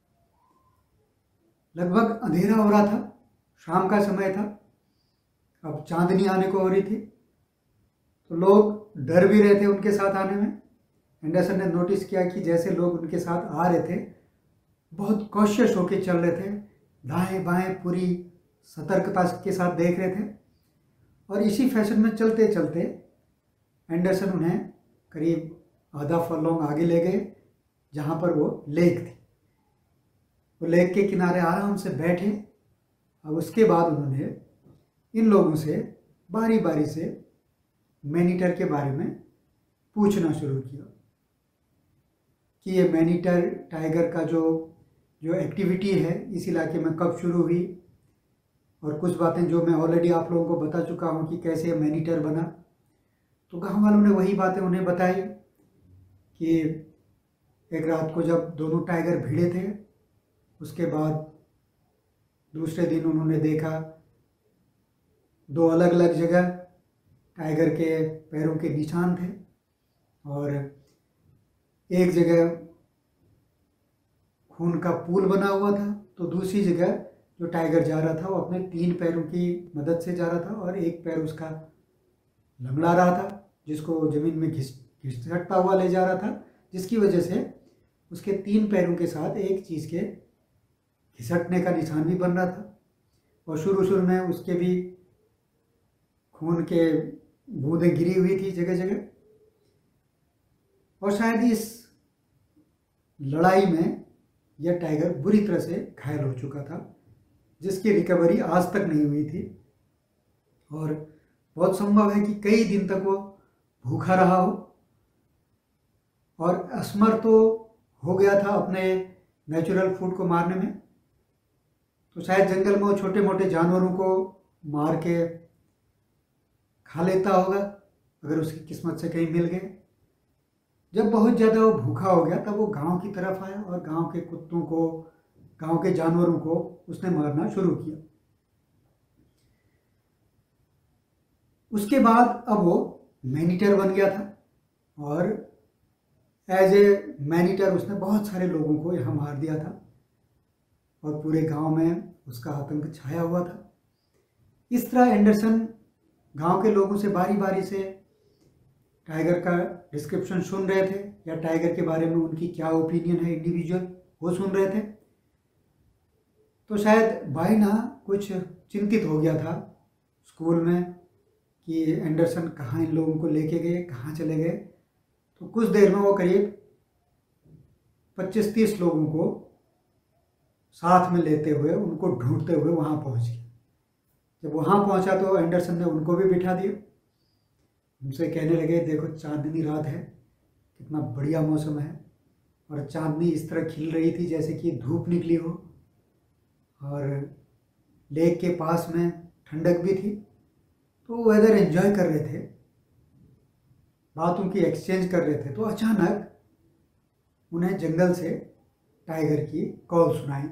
लगभग अंधेरा हो रहा था, शाम का समय था, अब चांदनी आने को हो रही थी। तो लोग डर भी रहे थे उनके साथ आने में। एंडरसन ने नोटिस किया कि जैसे लोग उनके साथ आ रहे थे, बहुत कॉशियस होकर चल रहे थे, दाएं बाएं पूरी सतर्कता के साथ देख रहे थे। और इसी फैशन में चलते चलते एंडरसन उन्हें करीब आधा फरलॉन्ग आगे ले गए, जहाँ पर वो लेक थी। वो लेक के किनारे आराम से बैठे। अब उसके बाद उन्होंने इन लोगों से बारी बारी से मैनीटर के बारे में पूछना शुरू किया कि ये मैनीटर टाइगर का जो जो एक्टिविटी है इस इलाके में कब शुरू हुई, और कुछ बातें जो मैं ऑलरेडी आप लोगों को बता चुका हूँ कि कैसे मैनीटर बना। तो गाँव वालों ने वही बातें उन्हें बताई कि एक रात को जब दोनों टाइगर भिड़े थे, उसके बाद दूसरे दिन उन्होंने देखा दो अलग अलग जगह टाइगर के पैरों के निशान थे, और एक जगह खून का पूल बना हुआ था, तो दूसरी जगह जो टाइगर जा रहा था वो अपने तीन पैरों की मदद से जा रहा था, और एक पैर उसका लंगड़ा रहा था जिसको ज़मीन में घिस घिसटता हुआ ले जा रहा था, जिसकी वजह से उसके तीन पैरों के साथ एक चीज़ के घिसटने का निशान भी बन रहा था। और शुरू शुरू में उसके भी खून के बूंदें गिरी हुई थी जगह जगह। और शायद इस लड़ाई में यह टाइगर बुरी तरह से घायल हो चुका था, जिसकी रिकवरी आज तक नहीं हुई थी। और बहुत संभव है कि कई दिन तक वो भूखा रहा हो, और असमर्थ तो हो गया था अपने नेचुरल फूड को मारने में। तो शायद जंगल में वो छोटे मोटे जानवरों को मार के खा लेता होगा, अगर उसकी किस्मत से कहीं मिल गए। जब बहुत ज़्यादा वो भूखा हो गया, तब वो गांव की तरफ आया और गांव के कुत्तों को, गांव के जानवरों को उसने मारना शुरू किया। उसके बाद अब वो मैनीटर बन गया था, और एज ए मैनीटर उसने बहुत सारे लोगों को यहाँ मार दिया था, और पूरे गांव में उसका आतंक छाया हुआ था। इस तरह एंडरसन गांव के लोगों से बारी बारी से टाइगर का डिस्क्रिप्शन सुन रहे थे, या टाइगर के बारे में उनकी क्या ओपिनियन है इंडिविजुअल, वो सुन रहे थे। तो शायद बायना कुछ चिंतित हो गया था स्कूल में कि एंडरसन कहाँ इन लोगों को लेके गए, कहाँ चले गए। तो कुछ देर में वो करीब पच्चीस तीस लोगों को साथ में लेते हुए, उनको ढूंढते हुए वहाँ पहुँच गया। जब वहाँ पहुँचा तो एंडरसन ने उनको भी बिठा दिया। उनसे कहने लगे, देखो चांदनी रात है, कितना बढ़िया मौसम है, और चांदनी इस तरह खिल रही थी जैसे कि धूप निकली हो, और लेक के पास में ठंडक भी थी, तो वेदर एंजॉय कर रहे थे। बातों की एक्सचेंज कर रहे थे तो अचानक उन्हें जंगल से टाइगर की कॉल सुनाई।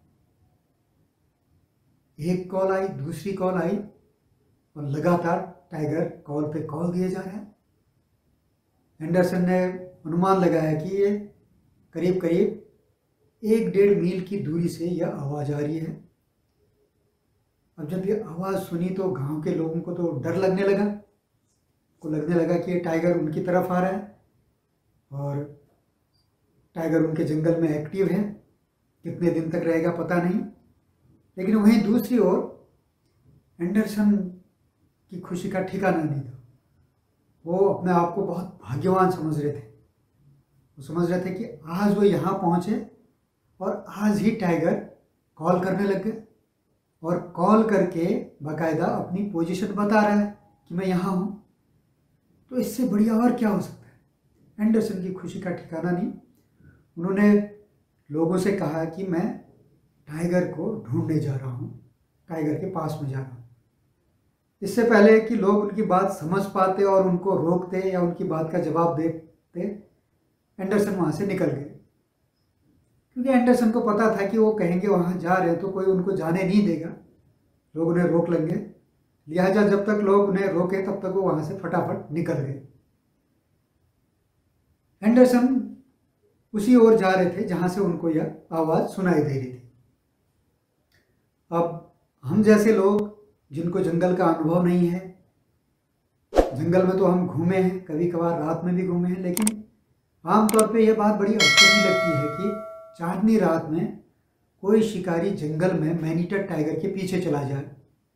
एक कॉल आई, दूसरी कॉल आई और लगातार टाइगर कॉल पे कॉल दिए जा रहा है। एंडरसन ने अनुमान लगाया कि ये करीब करीब एक डेढ़ मील की दूरी से यह आवाज़ आ रही है। अब जब ये आवाज़ सुनी तो गांव के लोगों को तो डर लगने लगा, को लगने लगा कि ये टाइगर उनकी तरफ आ रहा है और टाइगर उनके जंगल में एक्टिव है, कितने दिन तक रहेगा पता नहीं। लेकिन वहीं दूसरी ओर एंडरसन की खुशी का ठिकाना नहीं था। वो अपने आप को बहुत भाग्यवान समझ रहे थे। वो समझ रहे थे कि आज वो यहाँ पहुँचे और आज ही टाइगर कॉल करने लग गए और कॉल करके बाकायदा अपनी पोजीशन बता रहा है कि मैं यहाँ हूँ। तो इससे बढ़िया और क्या हो सकता है। एंडरसन की खुशी का ठिकाना नहीं। उन्होंने लोगों से कहा कि मैं टाइगर को ढूंढने जा रहा हूँ, टाइगर के पास में जा रहा हूँ। इससे पहले कि लोग उनकी बात समझ पाते और उनको रोकते या उनकी बात का जवाब देते, एंडरसन वहाँ से निकल गए। क्योंकि एंडरसन को पता था कि वो कहेंगे वहाँ जा रहे हैं तो कोई उनको जाने नहीं देगा, लोग उन्हें रोक लेंगे। लिहाजा जब तक लोग उन्हें रोके तब तक वो वहाँ से फटाफट निकल गए। एंडरसन उसी ओर जा रहे थे जहाँ से उनको यह आवाज़ सुनाई दे रही थी। अब हम जैसे लोग जिनको जंगल का अनुभव नहीं है, जंगल में तो हम घूमे हैं, कभी कभार रात में भी घूमे हैं, लेकिन आमतौर पे यह बात बड़ी अटपटी लगती है कि चांदनी रात में कोई शिकारी जंगल में मैनीटर टाइगर के पीछे चला जाए।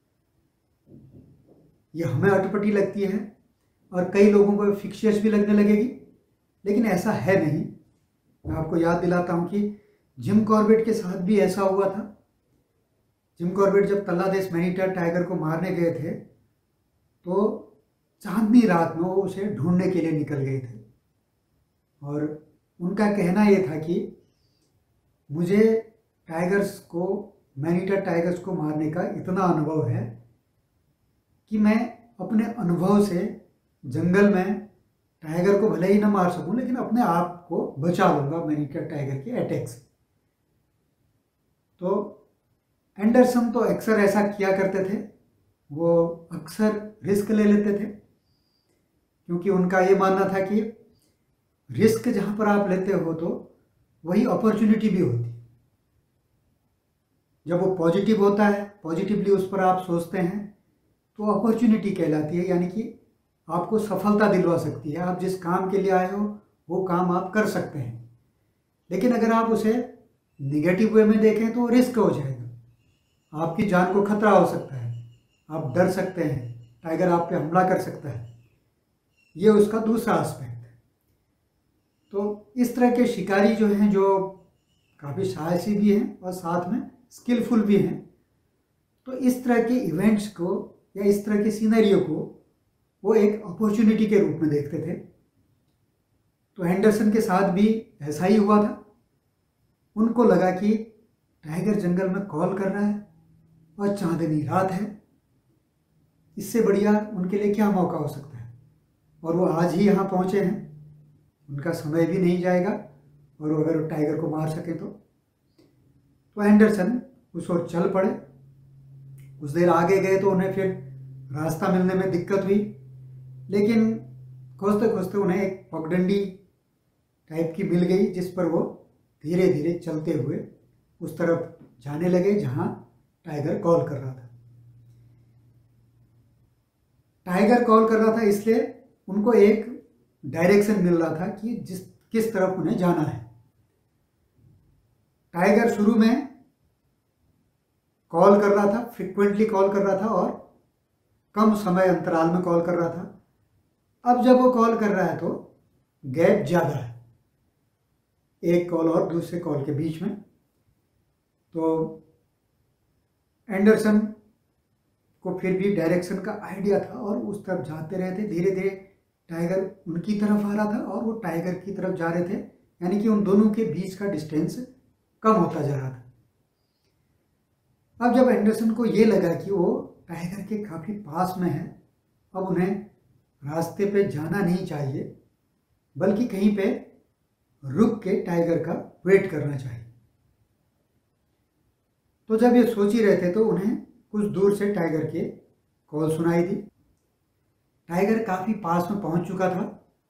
यह हमें अटपटी लगती है और कई लोगों को फिक्शियस भी लगने लगेगी, लेकिन ऐसा है नहीं। मैं आपको याद दिलाता हूँ कि जिम कॉर्बेट के साथ भी ऐसा हुआ था। जिम कॉर्बेट जब तल्लादेश मैनीटर टाइगर को मारने गए थे तो चांदनी रात में वो उसे ढूंढने के लिए निकल गए थे और उनका कहना ये था कि मुझे टाइगर्स को, मैनीटर टाइगर्स को मारने का इतना अनुभव है कि मैं अपने अनुभव से जंगल में टाइगर को भले ही ना मार सकूं लेकिन अपने आप को बचा लूँगा मैनीटर टाइगर के अटैक से। तो एंडरसन तो अक्सर ऐसा किया करते थे, वो अक्सर रिस्क ले लेते थे क्योंकि उनका ये मानना था कि रिस्क जहाँ पर आप लेते हो तो वही अपॉर्चुनिटी भी होती है। जब वो पॉजिटिव होता है, पॉजिटिवली उस पर आप सोचते हैं तो अपॉर्चुनिटी कहलाती है, यानी कि आपको सफलता दिलवा सकती है। आप जिस काम के लिए आए हो वो काम आप कर सकते हैं। लेकिन अगर आप उसे निगेटिव वे में देखें तो रिस्क हो जाएगा, आपकी जान को खतरा हो सकता है, आप डर सकते हैं, टाइगर आप पे हमला कर सकता है। ये उसका दूसरा एस्पेक्ट है। तो इस तरह के शिकारी जो हैं, जो काफ़ी साहसी भी हैं और साथ में स्किलफुल भी हैं, तो इस तरह के इवेंट्स को या इस तरह के सीनरियो को वो एक अपॉर्चुनिटी के रूप में देखते थे। तो एंडरसन के साथ भी ऐसा ही हुआ था। उनको लगा कि टाइगर जंगल में कॉल कर रहा है और चांदनी रात है, इससे बढ़िया उनके लिए क्या मौका हो सकता है। और वो आज ही यहाँ पहुँचे हैं, उनका समय भी नहीं जाएगा और वो अगर टाइगर को मार सके तो तो एंडरसन उस ओर चल पड़े। कुछ देर आगे गए तो उन्हें फिर रास्ता मिलने में दिक्कत हुई, लेकिन खोजते खोजते उन्हें एक पगडंडी टाइप की मिल गई जिस पर वो धीरे धीरे चलते हुए उस तरफ जाने लगे जहाँ टाइगर कॉल कर रहा था। टाइगर कॉल कर रहा था इसलिए उनको एक डायरेक्शन मिल रहा था कि जिस किस तरफ उन्हें जाना है। टाइगर शुरू में कॉल कर रहा था, फ्रिक्वेंटली कॉल कर रहा था और कम समय अंतराल में कॉल कर रहा था। अब जब वो कॉल कर रहा है तो गैप ज़्यादा है एक कॉल और दूसरे कॉल के बीच में। तो एंडरसन को फिर भी डायरेक्शन का आइडिया था और उस तरफ जाते रहे थे। धीरे धीरे टाइगर उनकी तरफ आ रहा था और वो टाइगर की तरफ जा रहे थे, यानी कि उन दोनों के बीच का डिस्टेंस कम होता जा रहा था। अब जब एंडरसन को ये लगा कि वो टाइगर के काफ़ी पास में है, अब उन्हें रास्ते पे जाना नहीं चाहिए, बल्कि कहीं पे रुक के टाइगर का वेट करना चाहिए। तो जब ये सोच ही रहे थे तो उन्हें कुछ दूर से टाइगर के कॉल सुनाई दी। टाइगर काफी पास में पहुंच चुका था।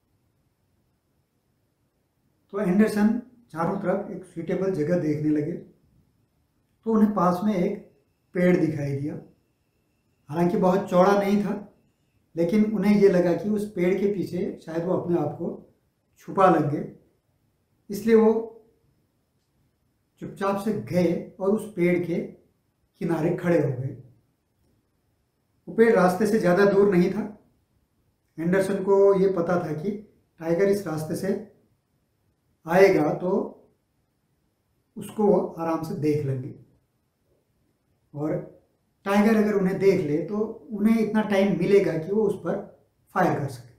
तो एंडरसन चारों तरफ एक सूटेबल जगह देखने लगे। तो उन्हें पास में एक पेड़ दिखाई दिया। हालांकि बहुत चौड़ा नहीं था, लेकिन उन्हें यह लगा कि उस पेड़ के पीछे शायद वो अपने आप को छुपा लेंगे, इसलिए वो चुपचाप से गए और उस पेड़ के किनारे खड़े हो गए। वो पेड़ रास्ते से ज़्यादा दूर नहीं था। एंडरसन को ये पता था कि टाइगर इस रास्ते से आएगा तो उसको वो आराम से देख लेंगे, और टाइगर अगर उन्हें देख ले तो उन्हें इतना टाइम मिलेगा कि वो उस पर फायर कर सके।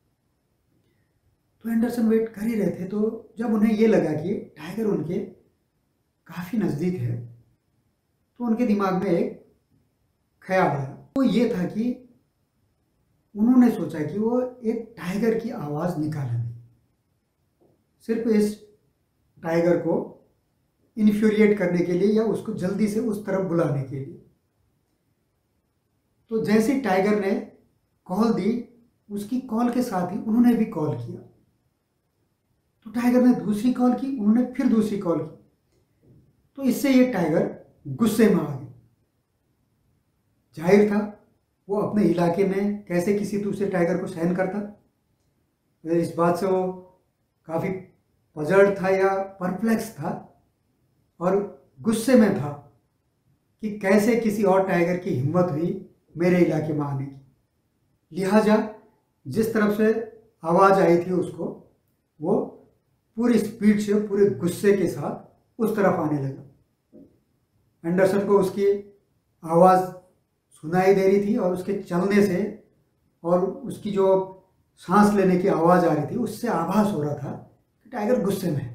तो एंडरसन वेट कर ही रहे थे। तो जब उन्हें ये लगा कि टाइगर उनके काफ़ी नज़दीक है, तो उनके दिमाग में एक ख्याल आया। वो ये था कि उन्होंने सोचा कि वो एक टाइगर की आवाज़ निकालेंगे, सिर्फ इस टाइगर को इन्फ्यूरिएट करने के लिए या उसको जल्दी से उस तरफ बुलाने के लिए। तो जैसे टाइगर ने कॉल दी, उसकी कॉल के साथ ही उन्होंने भी कॉल किया। तो टाइगर ने दूसरी कॉल की, उन्होंने फिर दूसरी कॉल की। तो इससे ये टाइगर गुस्से में आ गए। जाहिर था वो अपने इलाके में कैसे किसी दूसरे टाइगर को सहन करता। इस बात से वो काफ़ी पजड़ था या परप्लेक्स था, और गुस्से में था कि कैसे किसी और टाइगर की हिम्मत हुई मेरे इलाके में आने की। लिहाजा जिस तरफ से आवाज़ आई थी उसको वो पूरी स्पीड से, पूरे गुस्से के साथ उस तरफ आने लगा। एंडरसन को उसकी आवाज़ सुनाई दे रही थी, और उसके चलने से और उसकी जो सांस लेने की आवाज़ आ रही थी उससे आभास हो रहा था कि टाइगर गुस्से में है।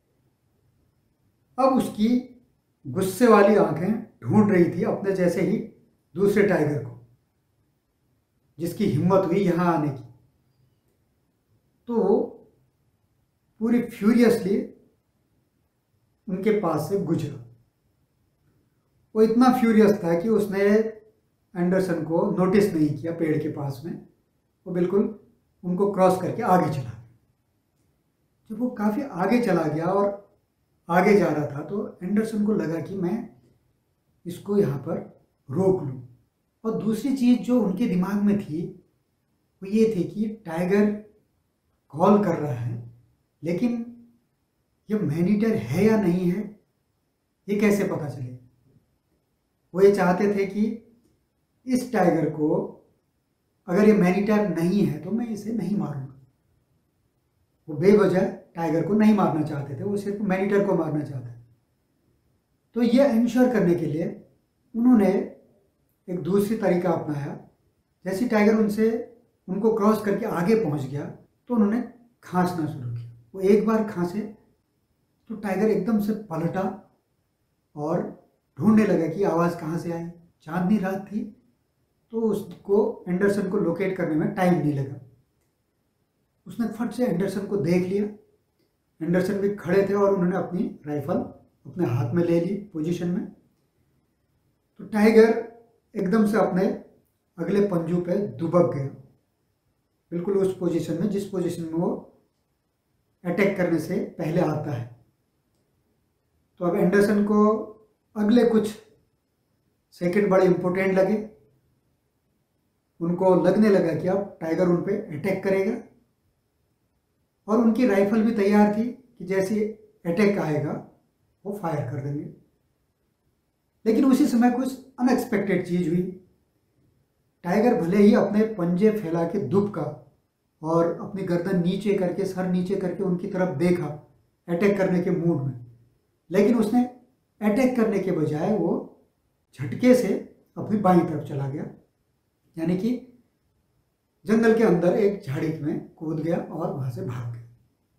अब उसकी गुस्से वाली आंखें ढूंढ रही थी अपने जैसे ही दूसरे टाइगर को, जिसकी हिम्मत हुई यहाँ आने की। तो वो पूरी फ्यूरियसली उनके पास से गुजरा। वो इतना फ्यूरियस था कि उसने एंडरसन को नोटिस नहीं किया पेड़ के पास में। वो बिल्कुल उनको क्रॉस करके आगे चला गया। जब वो काफ़ी आगे चला गया और आगे जा रहा था तो एंडरसन को लगा कि मैं इसको यहाँ पर रोक लूँ। और दूसरी चीज़ जो उनके दिमाग में थी वो ये थी कि टाइगर कॉल कर रहा है, लेकिन ये मैनीटर है या नहीं है ये कैसे पता चले। वो ये चाहते थे कि इस टाइगर को अगर ये मैनीटर नहीं है तो मैं इसे नहीं मारूंगा। वो बेवजह टाइगर को नहीं मारना चाहते थे, वो सिर्फ मैनीटर को मारना चाहते थे। तो ये इंश्योर करने के लिए उन्होंने एक दूसरी तरीका अपनाया। जैसे टाइगर उनसे उनको क्रॉस करके आगे पहुंच गया तो उन्होंने खांसना शुरू किया। वो एक बार खांसे तो टाइगर एकदम से पलटा और ढूंढने लगा कि आवाज़ कहाँ से आई। चांदनी रात थी तो उसको एंडरसन को लोकेट करने में टाइम नहीं लगा। उसने फट से एंडरसन को देख लिया। एंडरसन भी खड़े थे और उन्होंने अपनी राइफल अपने हाथ में ले ली पोजीशन में। तो टाइगर एकदम से अपने अगले पंजू पे दुबक गया, बिल्कुल उस पोजीशन में जिस पोजीशन में वो अटैक करने से पहले आता है। तो अब एंडरसन को अगले कुछ सेकंड बड़े इंपॉर्टेंट लगे। उनको लगने लगा कि अब टाइगर उन पे अटैक करेगा, और उनकी राइफल भी तैयार थी कि जैसे अटैक आएगा वो फायर कर देंगे। लेकिन उसी समय कुछ अनएक्सपेक्टेड चीज़ हुई। टाइगर भले ही अपने पंजे फैला के दुबका और अपनी गर्दन नीचे करके, सर नीचे करके उनकी तरफ देखा अटैक करने के मूड में, लेकिन उसने अटैक करने के बजाय वो झटके से अपनी बाईं तरफ चला गया, यानी कि जंगल के अंदर एक झाड़ी में कूद गया और वहां से भाग गया।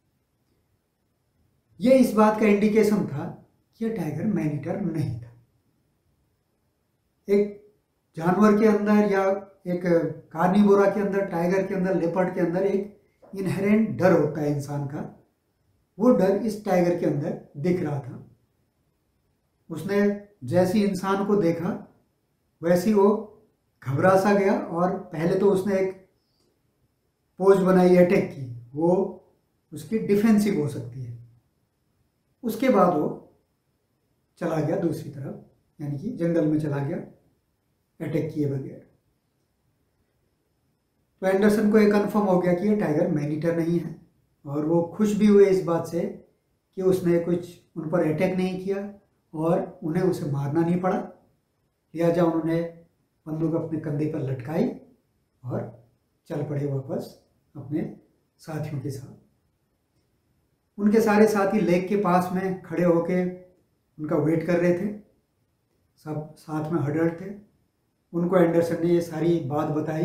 यह इस बात का इंडिकेशन था कि यह टाइगर मैनीटर नहीं था। एक जानवर के अंदर या एक कार्निवोरा के अंदर, टाइगर के अंदर, लेपर्ड के अंदर एक इनहेरेंट डर होता है इंसान का, वो डर इस टाइगर के अंदर दिख रहा था। उसने जैसे इंसान को देखा वैसे वो घबरा सा गया और पहले तो उसने एक पोज बनाई अटैक की, वो उसकी डिफेंसिव हो सकती है। उसके बाद वो चला गया दूसरी तरफ, यानी कि जंगल में चला गया अटैक किए बगैर। तो एंडरसन को ये कंफर्म हो गया कि ये टाइगर मैन ईटर नहीं है, और वो खुश भी हुए इस बात से कि उसने कुछ उन पर अटैक नहीं किया और उन्हें उसे मारना नहीं पड़ा। लिहाजा उन्होंने बंदूक अपने कंधे पर लटकाई और चल पड़े वापस अपने साथियों के साथ। उनके सारे साथी लेक के पास में खड़े होके उनका वेट कर रहे थे, सब साथ में हडल्ड थे। उनको एंडरसन ने ये सारी बात बताई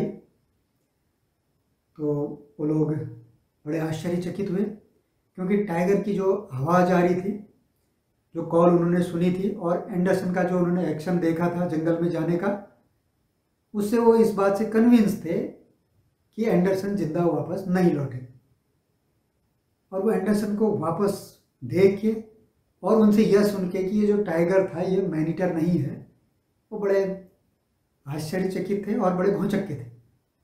तो वो लोग बड़े आश्चर्यचकित हुए, क्योंकि टाइगर की जो आवाज़ आ रही थी, जो कॉल उन्होंने सुनी थी, और एंडरसन का जो उन्होंने एक्शन देखा था जंगल में जाने का, उससे वो इस बात से कन्विंस थे कि एंडरसन जिंदा वापस नहीं लौटे। और वो एंडरसन को वापस देख के और उनसे यह सुन के कि ये जो टाइगर था ये मैन ईटर नहीं है, वो बड़े आश्चर्यचकित थे और बड़े भौचक्के थे।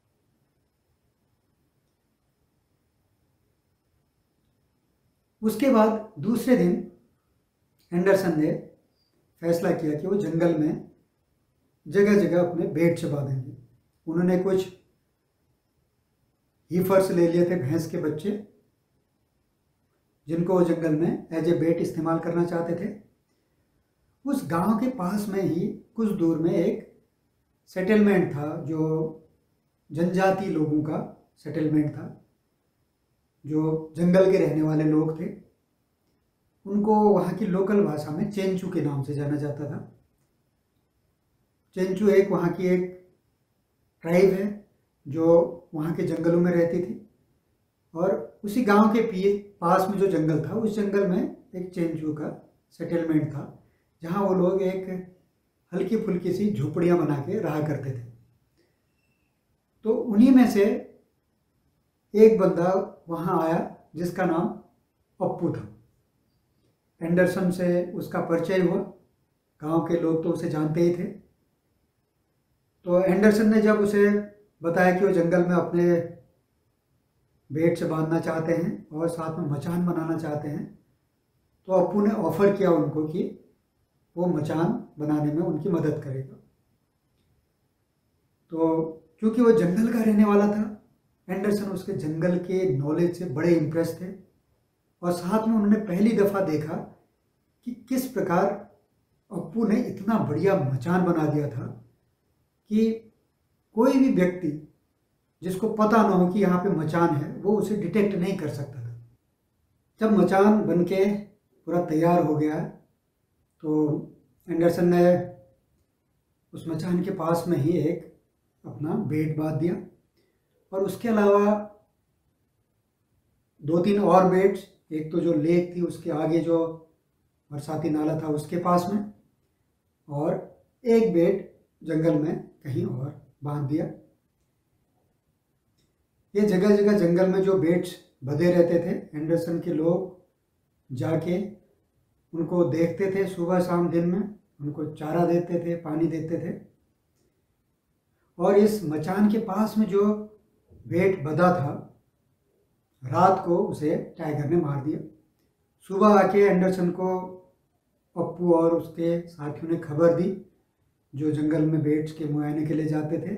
उसके बाद दूसरे दिन एंडरसन ने फैसला किया कि वो जंगल में जगह जगह अपने बेट चबा देंगे। उन्होंने कुछ हीफर्स ले लिए थे, भैंस के बच्चे, जिनको वो जंगल में एज ए बेट इस्तेमाल करना चाहते थे। उस गांव के पास में ही कुछ दूर में एक सेटलमेंट था, जो जनजाति लोगों का सेटलमेंट था, जो जंगल के रहने वाले लोग थे। उनको वहाँ की लोकल भाषा में चेंचू के नाम से जाना जाता था। चेंचू एक वहाँ की एक ट्राइब है जो वहाँ के जंगलों में रहती थी, और उसी गांव के पी पास में जो जंगल था, उस जंगल में एक चेंचू का सेटलमेंट था, जहाँ वो लोग एक हल्की फुल्की सी झोपड़ियाँ बना के रहा करते थे। तो उन्हीं में से एक बंदा वहाँ आया जिसका नाम पप्पू था। एंडरसन से उसका परिचय हुआ, गांव के लोग तो उसे जानते ही थे। तो एंडरसन ने जब उसे बताया कि वो जंगल में अपने बेट से बांधना चाहते हैं और साथ में मचान बनाना चाहते हैं, तो अप्पू ने ऑफर किया उनको कि वो मचान बनाने में उनकी मदद करेगा। तो क्योंकि वो जंगल का रहने वाला था, एंडरसन उसके जंगल के नॉलेज से बड़े इम्प्रेस थे, और साथ में उन्होंने पहली दफ़ा देखा कि किस प्रकार अप्पू ने इतना बढ़िया मचान बना दिया था कि कोई भी व्यक्ति जिसको पता ना हो कि यहाँ पे मचान है, वो उसे डिटेक्ट नहीं कर सकता था। जब मचान बनके पूरा तैयार हो गया तो एंडरसन ने उस मचान के पास में ही एक अपना बेट बांध दिया, और उसके अलावा दो तीन और बेट्स, एक तो जो लेक थी उसके आगे जो बरसाती नाला था उसके पास में, और एक बेट जंगल में कहीं और बांध दिया। ये जगह जगह जंगल में जो बेट्स बंधे रहते थे, एंडरसन के लोग जाके उनको देखते थे, सुबह शाम दिन में उनको चारा देते थे, पानी देते थे। और इस मचान के पास में जो बेट बंधा था, रात को उसे टाइगर ने मार दिया। सुबह आके एंडरसन को पप्पू और उसके साथियों ने खबर दी, जो जंगल में बेट्स के मुआयने के लिए जाते थे।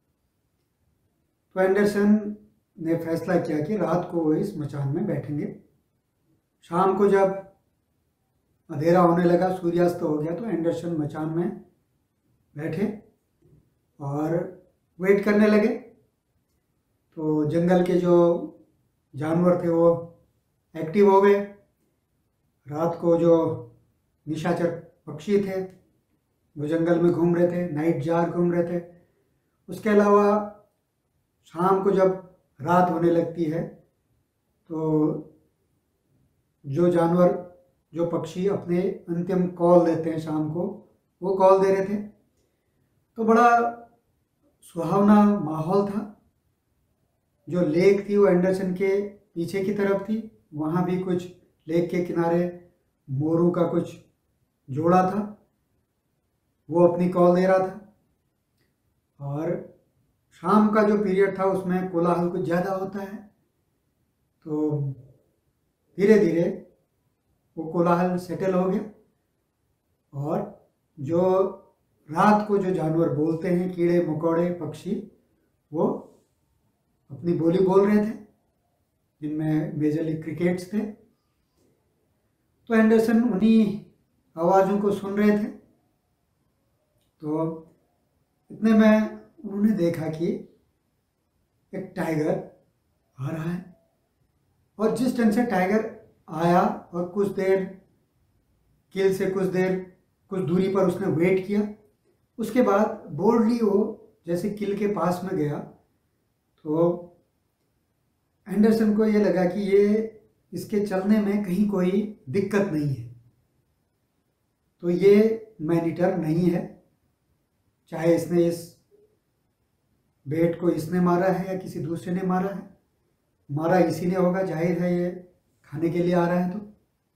तो एंडरसन ने फैसला किया कि रात को वो इस मचान में बैठेंगे। शाम को जब अंधेरा होने लगा, सूर्यास्त हो गया, तो एंडरसन मचान में बैठे और वेट करने लगे। तो जंगल के जो जानवर थे वो एक्टिव हो गए। रात को जो निशाचर पक्षी थे वो जंगल में घूम रहे थे, नाइट जार घूम रहे थे। उसके अलावा शाम को जब रात होने लगती है तो जो जानवर, जो पक्षी अपने अंतिम कॉल देते हैं शाम को, वो कॉल दे रहे थे। तो बड़ा सुहावना माहौल था। जो लेक थी वो एंडरसन के पीछे की तरफ थी, वहाँ भी कुछ लेक के किनारे मोरों का कुछ जोड़ा था, वो अपनी कॉल दे रहा था। और शाम का जो पीरियड था उसमें कोलाहल कुछ ज़्यादा होता है, तो धीरे धीरे वो कोलाहल सेटल हो गया। और जो रात को जो जानवर बोलते हैं, कीड़े मकोड़े पक्षी, वो अपनी बोली बोल रहे थे, जिनमें मेजरली क्रिकेट्स थे। तो एंडरसन उन्हीं आवाज़ों को सुन रहे थे। तो इतने में उन्होंने देखा कि एक टाइगर आ रहा है, और जिस ढंग से टाइगर आया और कुछ देर किल से कुछ देर कुछ दूरी पर उसने वेट किया, उसके बाद बोल्डली वो जैसे किल के पास में गया, तो एंडरसन को ये लगा कि ये इसके चलने में कहीं कोई दिक्कत नहीं है, तो ये मैन ईटर नहीं है। चाहे इसने इस बेट को इसने मारा है या किसी दूसरे ने मारा है, मारा इसी ने होगा, जाहिर है ये खाने के लिए आ रहा है। तो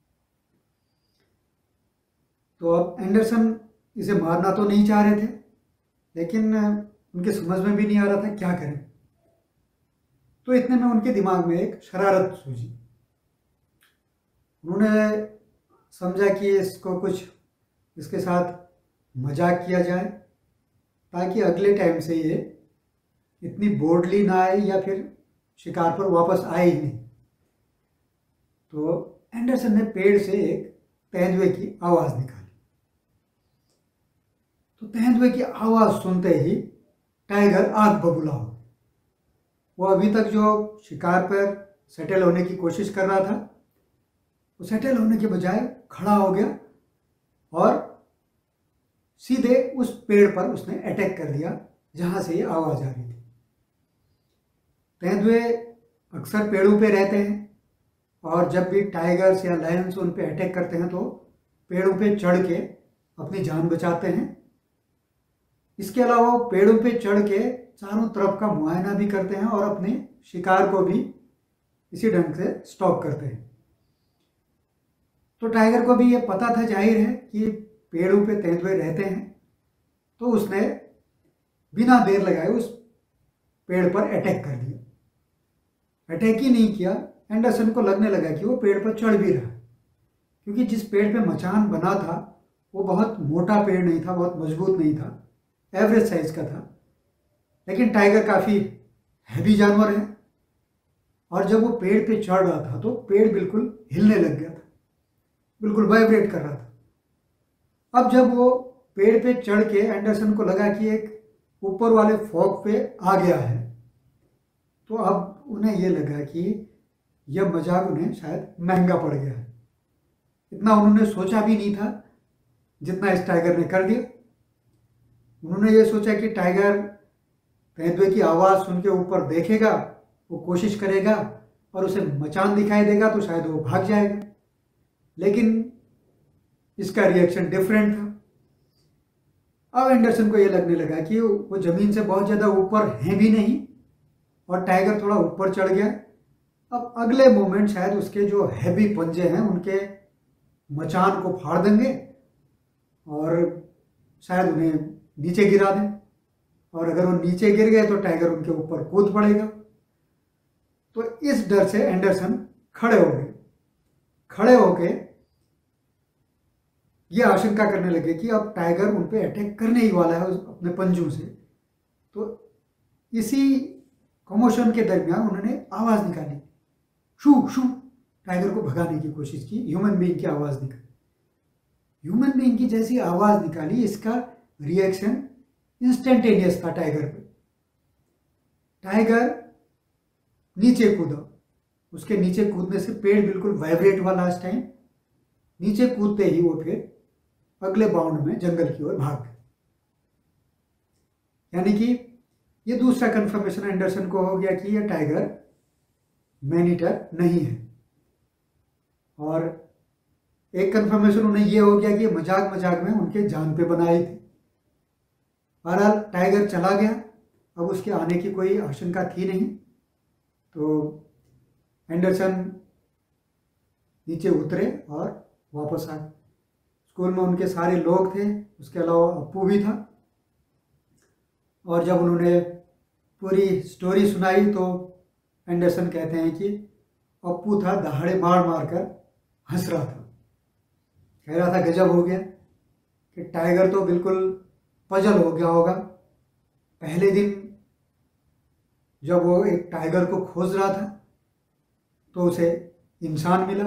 तो अब एंडरसन इसे मारना तो नहीं चाह रहे थे, लेकिन उनके समझ में भी नहीं आ रहा था क्या करें। तो इतने में उनके दिमाग में एक शरारत सूझी। उन्होंने समझा कि इसको कुछ इसके साथ मजाक किया जाए, ताकि अगले टाइम से ये इतनी बोल्डली ना आए या फिर शिकार पर वापस आए ही नहीं। तो एंडरसन ने पेड़ से एक तेंदुए की आवाज़ निकाली। तो तेंदुए की आवाज़ सुनते ही टाइगर आग बबूला हो। वो अभी तक जो शिकार पर सेटल होने की कोशिश कर रहा था, वो सेटल होने के बजाय खड़ा हो गया और सीधे उस पेड़ पर उसने अटैक कर दिया जहां से ये आवाज़ आ रही थी। तेंदुए अक्सर पेड़ों पे रहते हैं, और जब भी टाइगर्स या लायंस उन पे अटैक करते हैं तो पेड़ों पे चढ़ के अपनी जान बचाते हैं। इसके अलावा वो पेड़ों पे चढ़ के चारों तरफ का मुआयना भी करते हैं और अपने शिकार को भी इसी ढंग से स्टॉक करते हैं। तो टाइगर को भी ये पता था, जाहिर है, कि पेड़ों पे तेंदुए रहते हैं, तो उसने बिना देर लगाए उस पेड़ पर अटैक कर दिया। अटैक ही नहीं किया, एंडरसन को लगने लगा कि वो पेड़ पर चढ़ भी रहा है, क्योंकि जिस पेड़ पे मचान बना था वो बहुत मोटा पेड़ नहीं था, बहुत मजबूत नहीं था, एवरेज साइज का था। लेकिन टाइगर काफ़ी हैवी जानवर है, और जब वो पेड़ पे चढ़ रहा था तो पेड़ बिल्कुल हिलने लग गया था, बिल्कुल वाइब्रेट कर रहा था। अब जब वो पेड़ पे चढ़ के एंडरसन को लगा कि एक ऊपर वाले फॉग पे आ गया है, तो अब उन्हें ये लगा कि यह मजाक उन्हें शायद महंगा पड़ गया है। इतना उन्होंने सोचा भी नहीं था जितना इस टाइगर ने कर दिया। उन्होंने ये सोचा कि टाइगर तेंदुए की आवाज़ सुन के ऊपर देखेगा, वो कोशिश करेगा और उसे मचान दिखाई देगा तो शायद वो भाग जाएगा, लेकिन इसका रिएक्शन डिफरेंट था। अब एंडरसन को ये लगने लगा कि वो ज़मीन से बहुत ज़्यादा ऊपर है भी नहीं, और टाइगर थोड़ा ऊपर चढ़ गया। अब अगले मोमेंट शायद उसके जो हैवी पंजे हैं उनके मचान को फाड़ देंगे और शायद उन्हें नीचे गिरा दें, और अगर वो नीचे गिर गए तो टाइगर उनके ऊपर कूद पड़ेगा। तो इस डर से एंडरसन खड़े हो गए। खड़े होके ये आशंका करने लगे कि अब टाइगर उन पे अटैक करने ही वाला है अपने पंजों से। तो इसी कमोशन के दरमियान उन्होंने आवाज़ निकाली, शू शू, टाइगर को भगाने की कोशिश की। ह्यूमन बीइंग की आवाज़ निकाली। ह्यूमन बीइंग की जैसी आवाज़ निकाली, इसका रिएक्शन इंस्टेंटेनियस था टाइगर पे। टाइगर नीचे कूदा। उसके नीचे कूदने से पेड़ बिल्कुल वाइब्रेट हुआ लास्ट टाइम। नीचे कूदते ही वो फिर अगले बाउंड में जंगल की ओर भाग गए। यानी कि ये दूसरा कंफर्मेशन एंडरसन को हो गया कि ये टाइगर मैन ईटर नहीं है। और एक कंफर्मेशन उन्हें ये हो गया कि मजाक मजाक में उनके जान पे बनाई थी। बहरहाल टाइगर चला गया। अब उसके आने की कोई आशंका थी नहीं। तो एंडरसन नीचे उतरे और वापस आ गए। स्कूल में उनके सारे लोग थे, उसके अलावा अप्पू भी था। और जब उन्होंने पूरी स्टोरी सुनाई तो एंडरसन कहते हैं कि अप्पू था दहाड़े मार मार कर हंस रहा था, कह रहा था गजब हो गया कि टाइगर तो बिल्कुल पजल हो गया होगा। पहले दिन जब वो एक टाइगर को खोज रहा था तो उसे इंसान मिला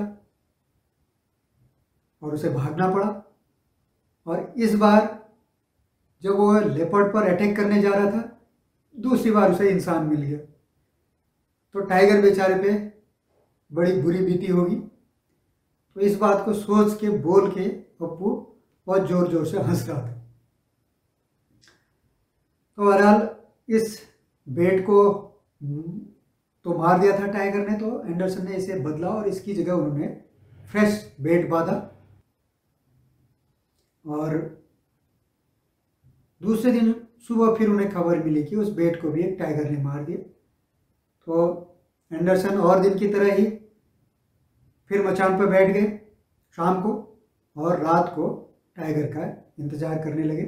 और उसे भागना पड़ा, और इस बार जब वो लेपर्ड पर अटैक करने जा रहा था दूसरी बार उसे इंसान मिल गया। तो टाइगर बेचारे पे बड़ी बुरी बीती होगी। तो इस बात को सोच के बोल के अप्पू बहुत जोर जोर से हंस रहा था। तो बहरहाल इस बेट को तो मार दिया था टाइगर ने, तो एंडरसन ने इसे बदला और इसकी जगह उन्होंने फ्रेश बेट बांधा। और दूसरे दिन सुबह फिर उन्हें खबर मिली कि उस बेट को भी एक टाइगर ने मार दिया। तो एंडरसन और दिन की तरह ही फिर मचान पर बैठ गए शाम को, और रात को टाइगर का इंतज़ार करने लगे।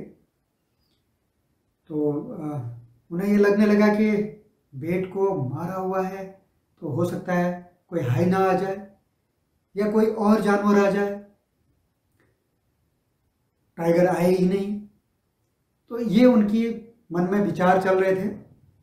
तो आ, उन्हें ये लगने लगा कि बेट को मारा हुआ है तो हो सकता है कोई हाइना आ जाए या कोई और जानवर आ जाए, टाइगर आए ही नहीं। तो ये उनकी मन में विचार चल रहे थे।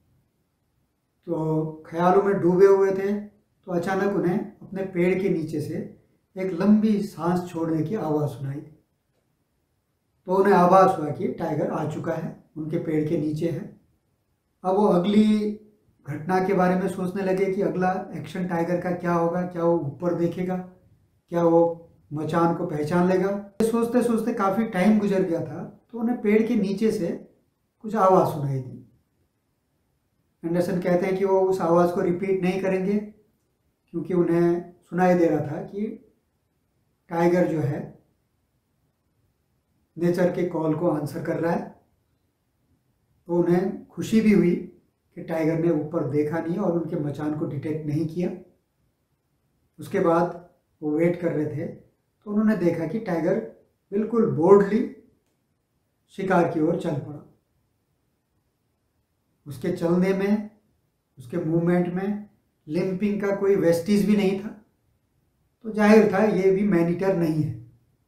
तो ख्यालों में डूबे हुए थे तो अचानक उन्हें अपने पेड़ के नीचे से एक लंबी सांस छोड़ने की आवाज़ सुनाई दी। तो उन्हें आभास हुआ कि टाइगर आ चुका है, उनके पेड़ के नीचे है। अब वो अगली घटना के बारे में सोचने लगे कि अगला एक्शन टाइगर का क्या होगा, क्या वो ऊपर देखेगा, क्या वो मचान को पहचान लेगा। सोचते सोचते काफ़ी टाइम गुजर गया था तो उन्हें पेड़ के नीचे से कुछ आवाज़ सुनाई दी। एंडरसन कहते हैं कि वो उस आवाज़ को रिपीट नहीं करेंगे क्योंकि उन्हें सुनाई दे रहा था कि टाइगर जो है नेचर के कॉल को आंसर कर रहा है। तो उन्हें खुशी भी हुई कि टाइगर ने ऊपर देखा नहीं और उनके मचान को डिटेक्ट नहीं किया। उसके बाद वो वेट कर रहे थे तो उन्होंने देखा कि टाइगर बिल्कुल बोल्डली शिकार की ओर चल पड़ा। उसके चलने में, उसके मूवमेंट में लिम्पिंग का कोई वेस्टिज भी नहीं था। तो जाहिर था ये भी मैन ईटर नहीं है।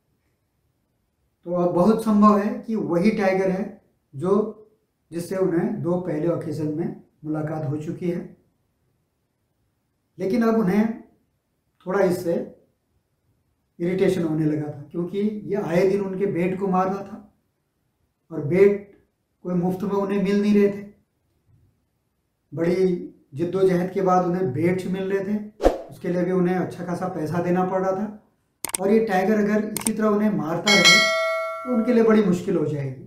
तो अब बहुत संभव है कि वही टाइगर है जो जिससे उन्हें दो पहले ओकेजन में मुलाकात हो चुकी है। लेकिन अब उन्हें थोड़ा इससे इरिटेशन होने लगा था क्योंकि ये आए दिन उनके बेट को मार रहा था और बेट कोई मुफ्त में उन्हें मिल नहीं रहे थे। बड़ी जिद्दोजहद के बाद उन्हें बेट्स मिल रहे थे, उसके लिए भी उन्हें अच्छा खासा पैसा देना पड़ रहा था। और ये टाइगर अगर इसी तरह उन्हें मारता रहे तो उनके लिए बड़ी मुश्किल हो जाएगी।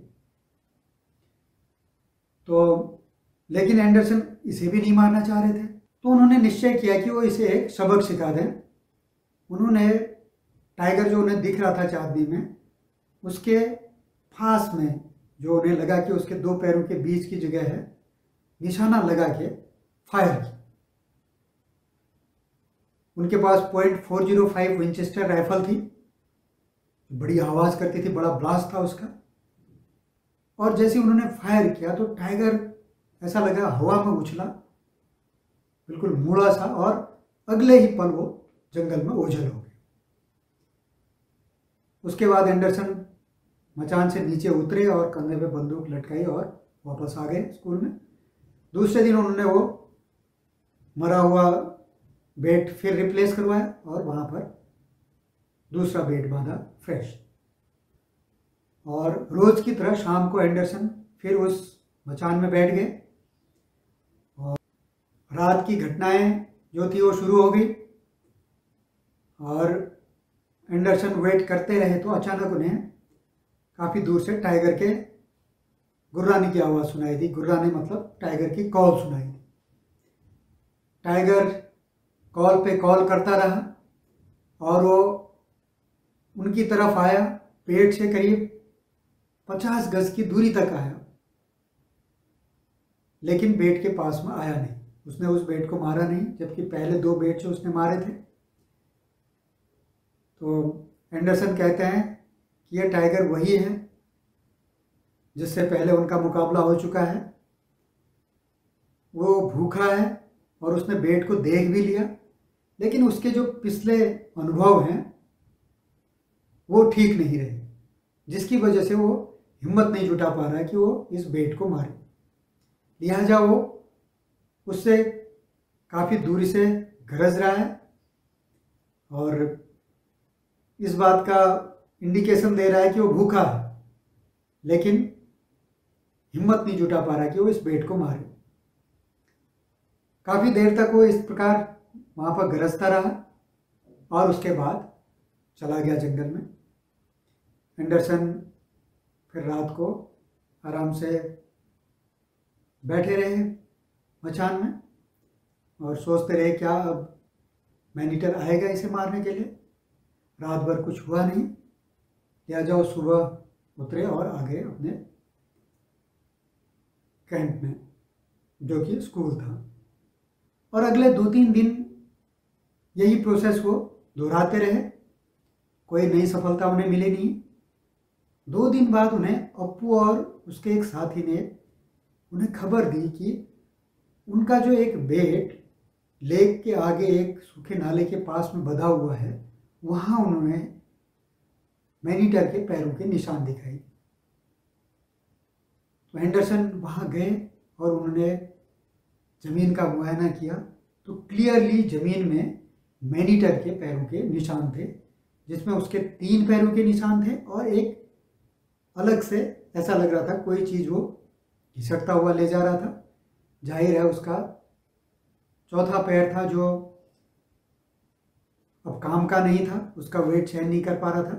तो लेकिन एंडरसन इसे भी नहीं मारना चाह रहे थे। तो उन्होंने निश्चय किया कि वो इसे एक सबक सिखा दें। उन्होंने टाइगर जो उन्हें दिख रहा था चांदनी में, उसके पास में जो उन्हें लगा कि उसके दो पैरों के बीच की जगह है, निशाना लगा के फायर की। उनके पास point four zero five Winchester rifle थी, बड़ी आवाज़ करती थी, बड़ा ब्लास्ट था उसका। और जैसे उन्होंने फायर किया तो टाइगर ऐसा लगा हवा में उछला, बिल्कुल मुड़ा सा, और अगले ही पल वो जंगल में ओझल हो गया। उसके बाद एंडरसन मचान से नीचे उतरे और कंधे पे बंदूक लटकाई और वापस आ गए स्कूल में। दूसरे दिन उन्होंने वो मरा हुआ बेट फिर रिप्लेस करवाया और वहाँ पर दूसरा बेट बांधा फ्रेश। और रोज की तरह शाम को एंडरसन फिर उस मचान में बैठ गए और रात की घटनाएं जो थी वो शुरू हो गई। और एंडरसन वेट करते रहे तो अचानक उन्हें काफ़ी दूर से टाइगर के गुर्राने की आवाज़ सुनाई दी। गुर्राने मतलब टाइगर की कॉल सुनाई दी। टाइगर कॉल पे कॉल करता रहा और वो उनकी तरफ आया। पेड़ से करीब पचास गज की दूरी तक आया लेकिन बेट के पास में आया नहीं, उसने उस बेट को मारा नहीं, जबकि पहले दो बेट जो उसने मारे थे। तो एंडरसन कहते हैं कि यह टाइगर वही है जिससे पहले उनका मुकाबला हो चुका है, वो भूखा है और उसने बेट को देख भी लिया, लेकिन उसके जो पिछले अनुभव हैं वो ठीक नहीं रहे, जिसकी वजह से वो हिम्मत नहीं जुटा पा रहा है कि वो इस बेट को मारे। लिहाजा वो उससे काफ़ी दूरी से गरज रहा है और इस बात का इंडिकेशन दे रहा है कि वो भूखा है, लेकिन हिम्मत नहीं जुटा पा रहा कि वो इस बेट को मारे। काफ़ी देर तक वो इस प्रकार वहाँ पर गरजता रहा और उसके बाद चला गया जंगल में। एंडरसन फिर रात को आराम से बैठे रहे मचान में और सोचते रहे क्या अब मैनीटर आएगा इसे मारने के लिए। रात भर कुछ हुआ नहीं, लिहाजा वो सुबह उतरे और आगे अपने कैंप में, जो कि स्कूल था। और अगले दो तीन दिन यही प्रोसेस वो दोहराते रहे, कोई नई सफलता उन्हें मिली नहीं। दो दिन बाद उन्हें अप्पू और उसके एक साथी ने उन्हें खबर दी कि उनका जो एक बेट लेक के आगे एक सूखे नाले के पास में बंधा हुआ है, वहाँ उन्होंने मैनीटर के पैरों के निशान दिखाई। तो एंडरसन वहाँ गए और उन्होंने ज़मीन का मुआयना किया, तो क्लियरली ज़मीन में मैनीटर के पैरों के निशान थे, जिसमें उसके तीन पैरों के निशान थे और एक अलग से ऐसा लग रहा था कोई चीज़ वो घिसटता हुआ ले जा रहा था। जाहिर है उसका चौथा पैर था जो अब काम का नहीं था, उसका वेट सहन नहीं कर पा रहा था।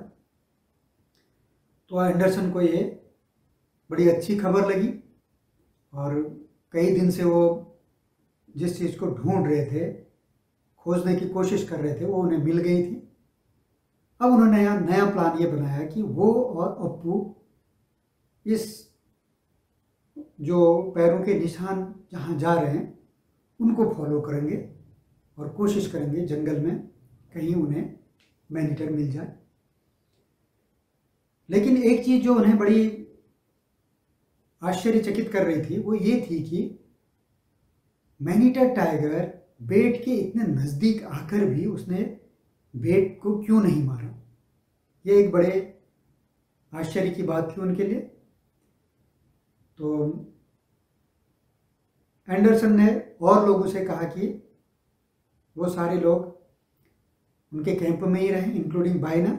तो एंडरसन को ये बड़ी अच्छी खबर लगी और कई दिन से वो जिस चीज़ को ढूंढ रहे थे, खोजने की कोशिश कर रहे थे, वो उन्हें मिल गई थी। अब उन्होंने नया नया प्लान ये बनाया कि वो और अप्पू इस जो पैरों के निशान जहाँ जा रहे हैं उनको फॉलो करेंगे और कोशिश करेंगे जंगल में कहीं उन्हें मैनीटर मिल जाए। लेकिन एक चीज़ जो उन्हें बड़ी आश्चर्यचकित कर रही थी वो ये थी कि मैनीटर टाइगर बेट के इतने नज़दीक आकर भी उसने बेट को क्यों नहीं मारा। ये एक बड़े आश्चर्य की बात थी उनके लिए। तो एंडरसन ने और लोगों से कहा कि वो सारे लोग उनके कैंप में ही रहें, इंक्लूडिंग बायना।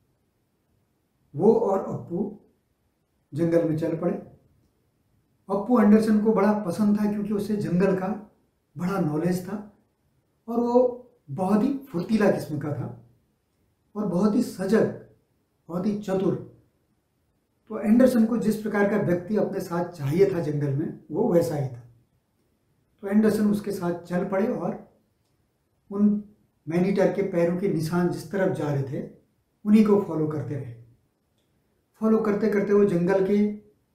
वो और अप्पू जंगल में चल पड़े। अप्पू एंडरसन को बड़ा पसंद था क्योंकि उसे जंगल का बड़ा नॉलेज था और वो बहुत ही फुर्तीला किस्म का था और बहुत ही सजग, बहुत ही चतुर। तो एंडरसन को जिस प्रकार का व्यक्ति अपने साथ चाहिए था जंगल में, वो वैसा ही था। तो एंडरसन उसके साथ चल पड़े और उन मैनीटर के पैरों के निशान जिस तरफ जा रहे थे उन्हीं को फॉलो करते रहे। फॉलो करते करते वो जंगल के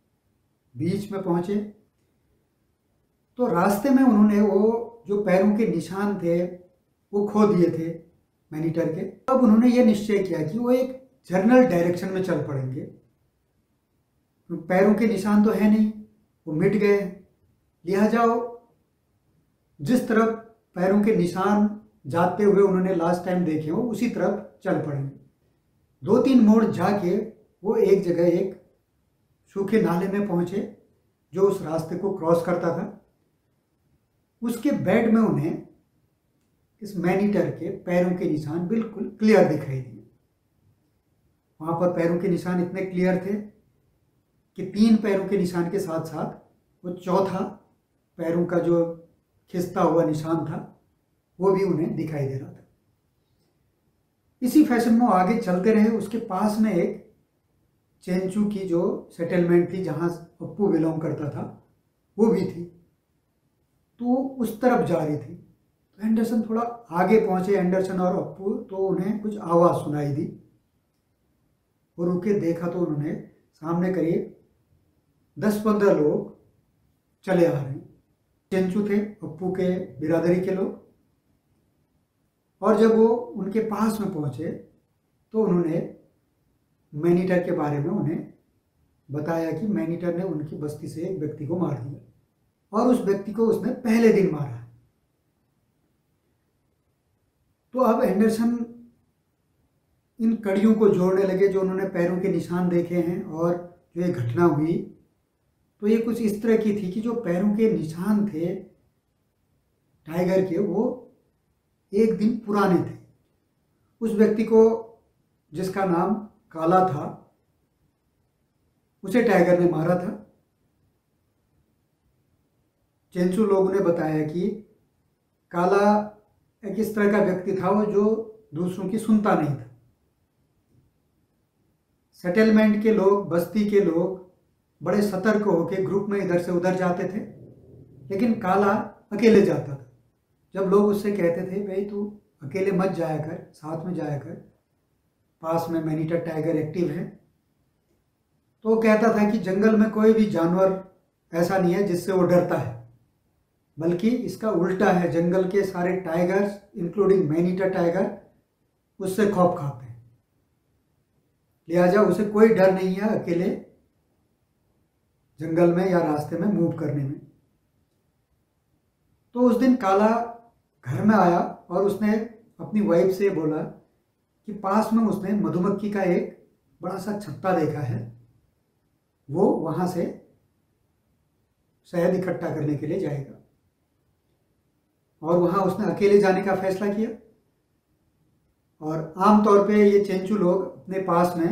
बीच में पहुंचे। तो रास्ते में उन्होंने वो जो पैरों के निशान थे वो खो दिए थे मैनीटर के। अब उन्होंने ये निश्चय किया कि वो एक जनरल डायरेक्शन में चल पड़ेंगे। पैरों के निशान तो है नहीं, वो मिट गए, लिहाजा जिस तरफ पैरों के निशान जाते हुए उन्होंने लास्ट टाइम देखे हो उसी तरफ चल पड़ेंगे। दो तीन मोड़ जाके वो एक जगह एक सूखे नाले में पहुंचे जो उस रास्ते को क्रॉस करता था। उसके बेड में उन्हें इस मैनीटर के पैरों के निशान बिल्कुल क्लियर दिखाई दिए। वहाँ पर पैरों के निशान इतने क्लियर थे कि तीन पैरों के निशान के साथ साथ वो चौथा पैरों का जो खिसता हुआ निशान था वो भी उन्हें दिखाई दे रहा था। इसी फैशन में वो आगे चलते रहे। उसके पास में एक चेंचू की जो सेटलमेंट थी जहाँ अप्पू बिलोंग करता था वो भी थी, तो उस तरफ जा रही थी। तो एंडरसन थोड़ा आगे पहुंचे, एंडरसन और अप्पू, तो उन्हें कुछ आवाज़ सुनाई दी। वो रुके, देखा तो उन्होंने सामने करीब दस पंद्रह लोग चले आ रहे हैं चेंचू थे, अप्पू के बिरादरी के लोग। और जब वो उनके पास में पहुंचे तो उन्होंने मैनीटर के बारे में उन्हें बताया कि मैनीटर ने उनकी बस्ती से एक व्यक्ति को मार दिया और उस व्यक्ति को उसने पहले दिन मारा। तो अब एंडरसन इन कड़ियों को जोड़ने लगे जो उन्होंने पैरों के निशान देखे हैं और जो ये घटना हुई, तो ये कुछ इस तरह की थी कि जो पैरों के निशान थे टाइगर के, वो एक दिन पुराने थे। उस व्यक्ति को, जिसका नाम काला था, उसे टाइगर ने मारा था। चेंचू लोगों ने बताया कि काला एक इस तरह का व्यक्ति था वो जो दूसरों की सुनता नहीं था। सेटलमेंट के लोग, बस्ती के लोग बड़े सतर्क होकर ग्रुप में इधर से उधर जाते थे, लेकिन काला अकेले जाता था। जब लोग उससे कहते थे भाई तू अकेले मत जाया कर, साथ में जाया कर, पास में मैनीटर टाइगर एक्टिव है, तो वो कहता था कि जंगल में कोई भी जानवर ऐसा नहीं है जिससे वो डरता है, बल्कि इसका उल्टा है। जंगल के सारे टाइगर्स इंक्लूडिंग मैनीटर टाइगर उससे खौफ खाते हैं, लिहाजा उसे कोई डर नहीं है अकेले जंगल में या रास्ते में मूव करने में। तो उस दिन काला घर में आया और उसने अपनी वाइफ से बोला कि पास में उसने मधुमक्खी का एक बड़ा सा छत्ता देखा है, वो वहां से शहद इकट्ठा करने के लिए जाएगा। और वहां उसने अकेले जाने का फैसला किया। और आमतौर पे ये चेंचू लोग अपने पास में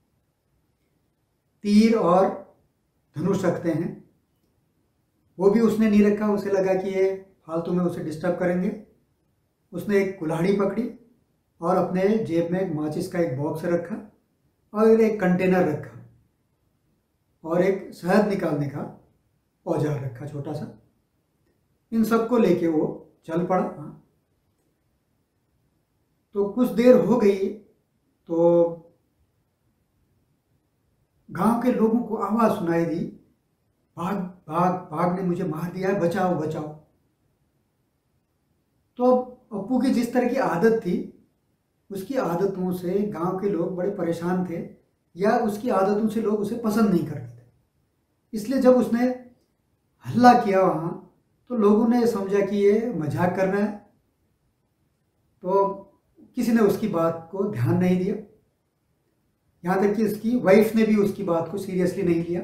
तीर और धनुष रखते हैं, वो भी उसने नहीं रखा। उसे लगा कि ये फालतू में उसे डिस्टर्ब करेंगे। उसने एक कुल्हाड़ी पकड़ी और अपने जेब में एक माचिस का एक बॉक्स रखा और एक कंटेनर रखा और एक शहद निकालने का औजार रखा छोटा सा। इन सबको लेके वो चल पड़ा। तो कुछ देर हो गई तो गांव के लोगों को आवाज सुनाई दी, भाग भाग भाग ने मुझे मार दिया है, बचाओ बचाओ। तो अप्पू की जिस तरह की आदत थी, उसकी आदतों से गांव के लोग बड़े परेशान थे, या उसकी आदतों से लोग उसे पसंद नहीं करते थे। इसलिए जब उसने हल्ला किया वहां, तो लोगों ने समझा कि ये मजाक कर रहा है, तो किसी ने उसकी बात को ध्यान नहीं दिया। यहाँ तक कि उसकी वाइफ ने भी उसकी बात को सीरियसली नहीं लिया।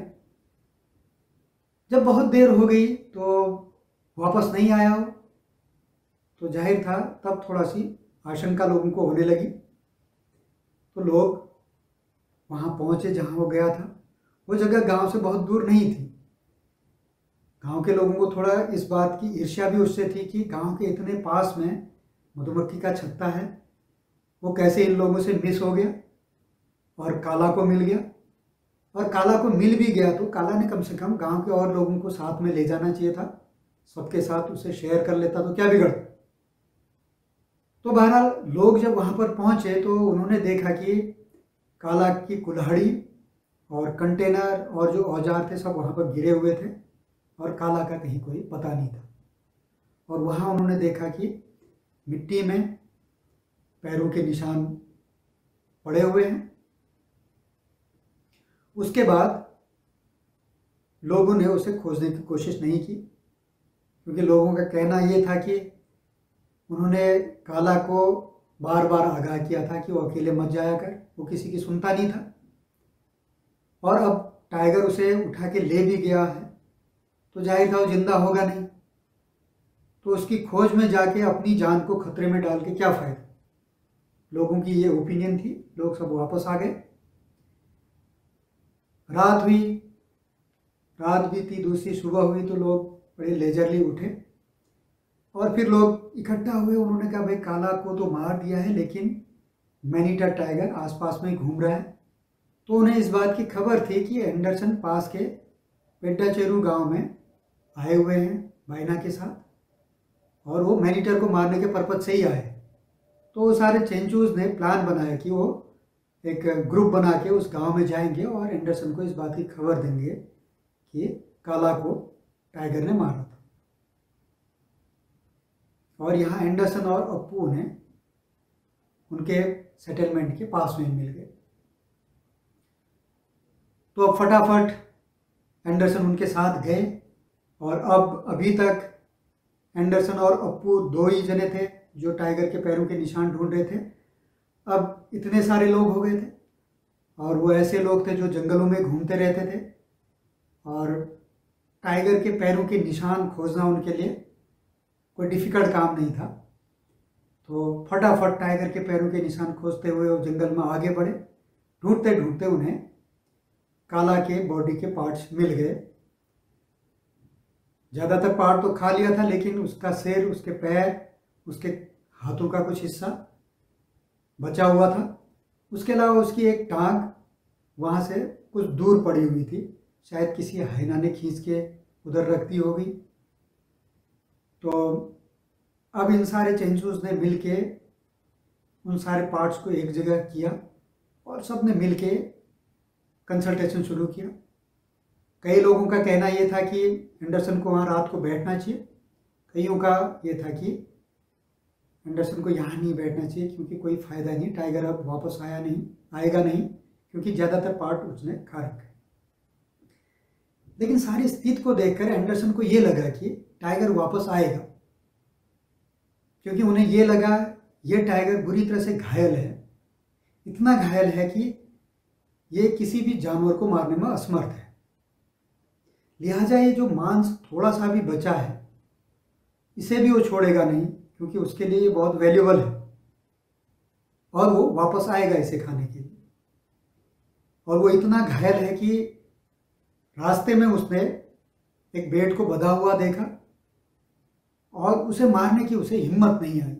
जब बहुत देर हो गई तो वापस नहीं आया हो, तो जाहिर था तब थोड़ा सी आशंका लोगों को होने लगी। तो लोग वहाँ पहुँचे जहाँ वो गया था। वो जगह गांव से बहुत दूर नहीं थी। गांव के लोगों को थोड़ा इस बात की ईर्ष्या भी उससे थी कि गांव के इतने पास में मधुमक्खी का छत्ता है, वो कैसे इन लोगों से मिस हो गया और काला को मिल गया। और काला को मिल भी गया तो काला ने कम से कम गांव के और लोगों को साथ में ले जाना चाहिए था, सबके साथ उसे शेयर कर लेता तो क्या बिगड़ता। तो बहरहाल लोग जब वहां पर पहुंचे तो उन्होंने देखा कि काला की कुल्हाड़ी और कंटेनर और जो औजार थे सब वहां पर गिरे हुए थे और काला का कहीं कोई पता नहीं था। और वहां उन्होंने देखा कि मिट्टी में पैरों के निशान पड़े हुए हैं। उसके बाद लोगों ने उसे खोजने की कोशिश नहीं की, क्योंकि लोगों का कहना यह था कि उन्होंने काला को बार बार आगाह किया था कि वो अकेले मत जाया कर, वो किसी की सुनता नहीं था। और अब टाइगर उसे उठा के ले भी गया है तो जाहिर था वो जिंदा होगा नहीं, तो उसकी खोज में जाके अपनी जान को खतरे में डाल के क्या फायदा। लोगों की ये ओपिनियन थी। लोग सब वापस आ गए। रात हुई, रात भी थी, दूसरी सुबह हुई तो लोग बड़े लेजरली उठे और फिर लोग इकट्ठा हुए। उन्होंने कहा भाई काला को तो मार दिया है, लेकिन मैनीटर टाइगर आसपास में ही घूम रहा है। तो उन्हें इस बात की खबर थी कि एंडरसन पास के पेड्डाचेरू गांव में आए हुए हैं बाइना के साथ, और वो मैनीटर को मारने के पर्पज से ही आए। तो वो सारे चेंचूज ने प्लान बनाया कि वो एक ग्रुप बना के उस गांव में जाएंगे और एंडरसन को इस बात की खबर देंगे कि काला को टाइगर ने मारा था। और यहाँ एंडरसन और अप्पू उन्हें उनके सेटलमेंट के पास में मिल गए। तो अब फटाफट एंडरसन उनके साथ गए और अब अभी तक एंडरसन और अप्पू दो ही जने थे जो टाइगर के पैरों के निशान ढूंढ रहे थे। अब इतने सारे लोग हो गए थे और वो ऐसे लोग थे जो जंगलों में घूमते रहते थे और टाइगर के पैरों के निशान खोजना उनके लिए कोई डिफ़िकल्ट काम नहीं था। तो फटाफट टाइगर के पैरों के निशान खोजते हुए वो जंगल में आगे बढ़े। ढूंढते ढूंढते उन्हें काला के बॉडी के पार्ट्स मिल गए। ज़्यादातर पार्ट तो खा लिया था, लेकिन उसका सिर, उसके पैर, उसके हाथों का कुछ हिस्सा बचा हुआ था। उसके अलावा उसकी एक टांग वहाँ से कुछ दूर पड़ी हुई थी, शायद किसी हाइना ने खींच के उधर रख दी होगी। तो अब इन सारे चेंचूस ने मिल के उन सारे पार्ट्स को एक जगह किया और सब ने मिल के कंसल्टेशन शुरू किया। कई लोगों का कहना ये था कि एंडरसन को वहाँ रात को बैठना चाहिए, कईयों का ये था कि एंडरसन को यहाँ नहीं बैठना चाहिए क्योंकि कोई फ़ायदा नहीं, टाइगर अब वापस आया नहीं आएगा नहीं क्योंकि ज़्यादातर पार्ट उसने खा रखा है। लेकिन सारी स्थिति को देखकर एंडरसन को ये लगा कि टाइगर वापस आएगा, क्योंकि उन्हें ये लगा ये टाइगर बुरी तरह से घायल है, इतना घायल है कि ये किसी भी जानवर को मारने में असमर्थ है। लिहाजा ये जो मांस थोड़ा सा भी बचा है इसे भी वो छोड़ेगा नहीं, क्योंकि उसके लिए ये बहुत वैल्यूबल है और वो वापस आएगा इसे खाने के लिए। और वो इतना घायल है कि रास्ते में उसने एक बेट को बंधा हुआ देखा और उसे मारने की उसे हिम्मत नहीं आई।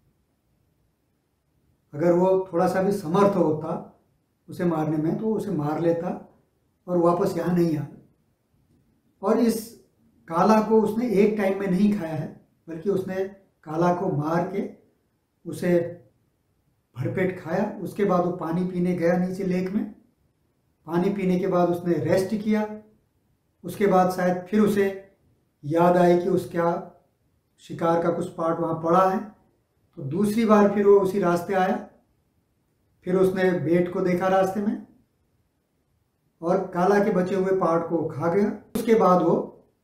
अगर वो थोड़ा सा भी समर्थ होता उसे मारने में तो उसे मार लेता और वापस यहाँ नहीं आता। और इस काला को उसने एक टाइम में नहीं खाया है, बल्कि उसने काला को मार के उसे भरपेट खाया। उसके बाद वो पानी पीने गया नीचे लेक में। पानी पीने के बाद उसने रेस्ट किया। उसके बाद शायद फिर उसे याद आई कि उसका शिकार का कुछ पार्ट वहाँ पड़ा है, तो दूसरी बार फिर वो उसी रास्ते आया। फिर उसने बेट को देखा रास्ते में और काला के बचे हुए पार्ट को खा गया। उसके बाद वो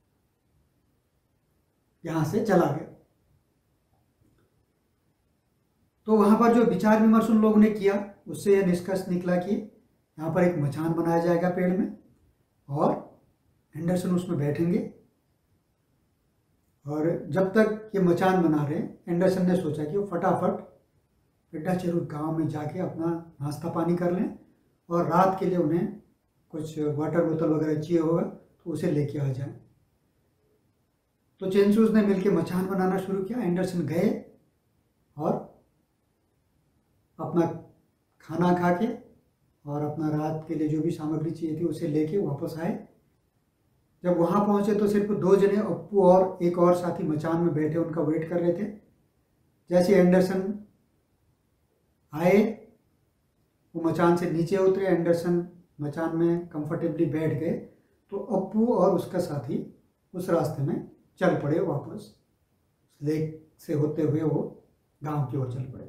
यहाँ से चला गया। तो वहाँ पर जो विचार विमर्श उन लोगों ने किया उससे यह निष्कर्ष निकला कि यहाँ पर एक मचान बनाया जाएगा पेड़ में और एंडरसन उसमें बैठेंगे। और जब तक ये मचान बना रहे एंडरसन ने सोचा कि वो फटाफट पेड्डा चेरूर गांव में जाके अपना नाश्ता पानी कर लें और रात के लिए उन्हें कुछ वाटर बोतल वगैरह चाहिए होगा तो उसे लेके आ जाए। तो चेंचूस ने मिलके मचान बनाना शुरू किया। एंडरसन गए और अपना खाना खा के और अपना रात के लिए जो भी सामग्री चाहिए थी उसे लेके वापस आए। जब वहाँ पहुँचे तो सिर्फ दो जने, अप्पू और एक और साथी मचान में बैठे उनका वेट कर रहे थे। जैसे एंडरसन आए वो मचान से नीचे उतरे, एंडरसन मचान में कंफर्टेबली बैठ गए, तो अप्पू और उसका साथी उस रास्ते में चल पड़े वापस लेक से होते हुए वो गांव की ओर चल पड़े।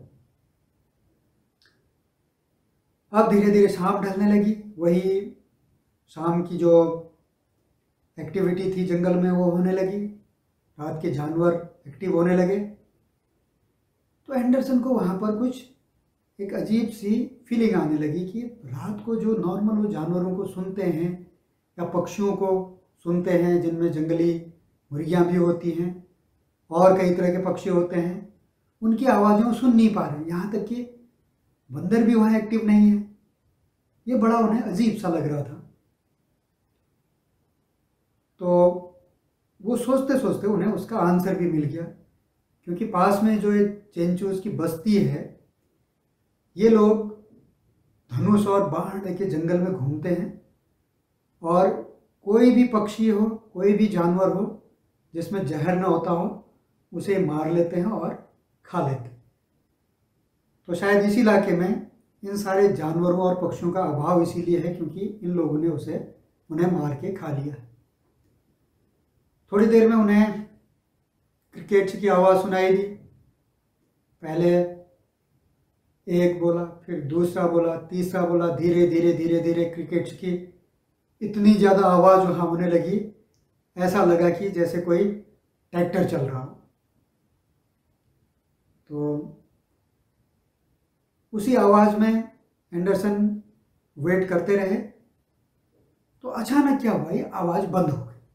अब धीरे धीरे शाम ढलने लगी। वही शाम की जो एक्टिविटी थी जंगल में वो होने लगी। रात के जानवर एक्टिव होने लगे। तो एंडरसन को वहाँ पर कुछ एक अजीब सी फीलिंग आने लगी कि रात को जो नॉर्मल वो जानवरों को सुनते हैं या पक्षियों को सुनते हैं, जिनमें जंगली मुर्गियाँ भी होती हैं और कई तरह के पक्षी होते हैं, उनकी आवाज़ें वो सुन नहीं पा रहे। यहाँ तक कि बंदर भी वहाँ एक्टिव नहीं है। ये बड़ा उन्हें अजीब सा लग रहा था। तो वो सोचते सोचते उन्हें उसका आंसर भी मिल गया, क्योंकि पास में जो एक चेंचूस की बस्ती है, ये लोग धनुष और बाण लेके जंगल में घूमते हैं और कोई भी पक्षी हो, कोई भी जानवर हो जिसमें जहर न होता हो, उसे मार लेते हैं और खा लेते हैं। तो शायद इसी इलाके में इन सारे जानवरों और पक्षियों का अभाव इसीलिए है क्योंकि इन लोगों ने उसे उन्हें मार के खा लिया है। थोड़ी देर में उन्हें क्रिकेट की आवाज़ सुनाई दी। पहले एक बोला, फिर दूसरा बोला, तीसरा बोला, धीरे धीरे धीरे धीरे क्रिकेट की इतनी ज़्यादा आवाज़ वहाँ होने लगी, ऐसा लगा कि जैसे कोई ट्रैक्टर चल रहा हो। तो उसी आवाज़ में एंडरसन वेट करते रहे। तो अचानक क्या हुआ, ये आवाज़ बंद हो गई।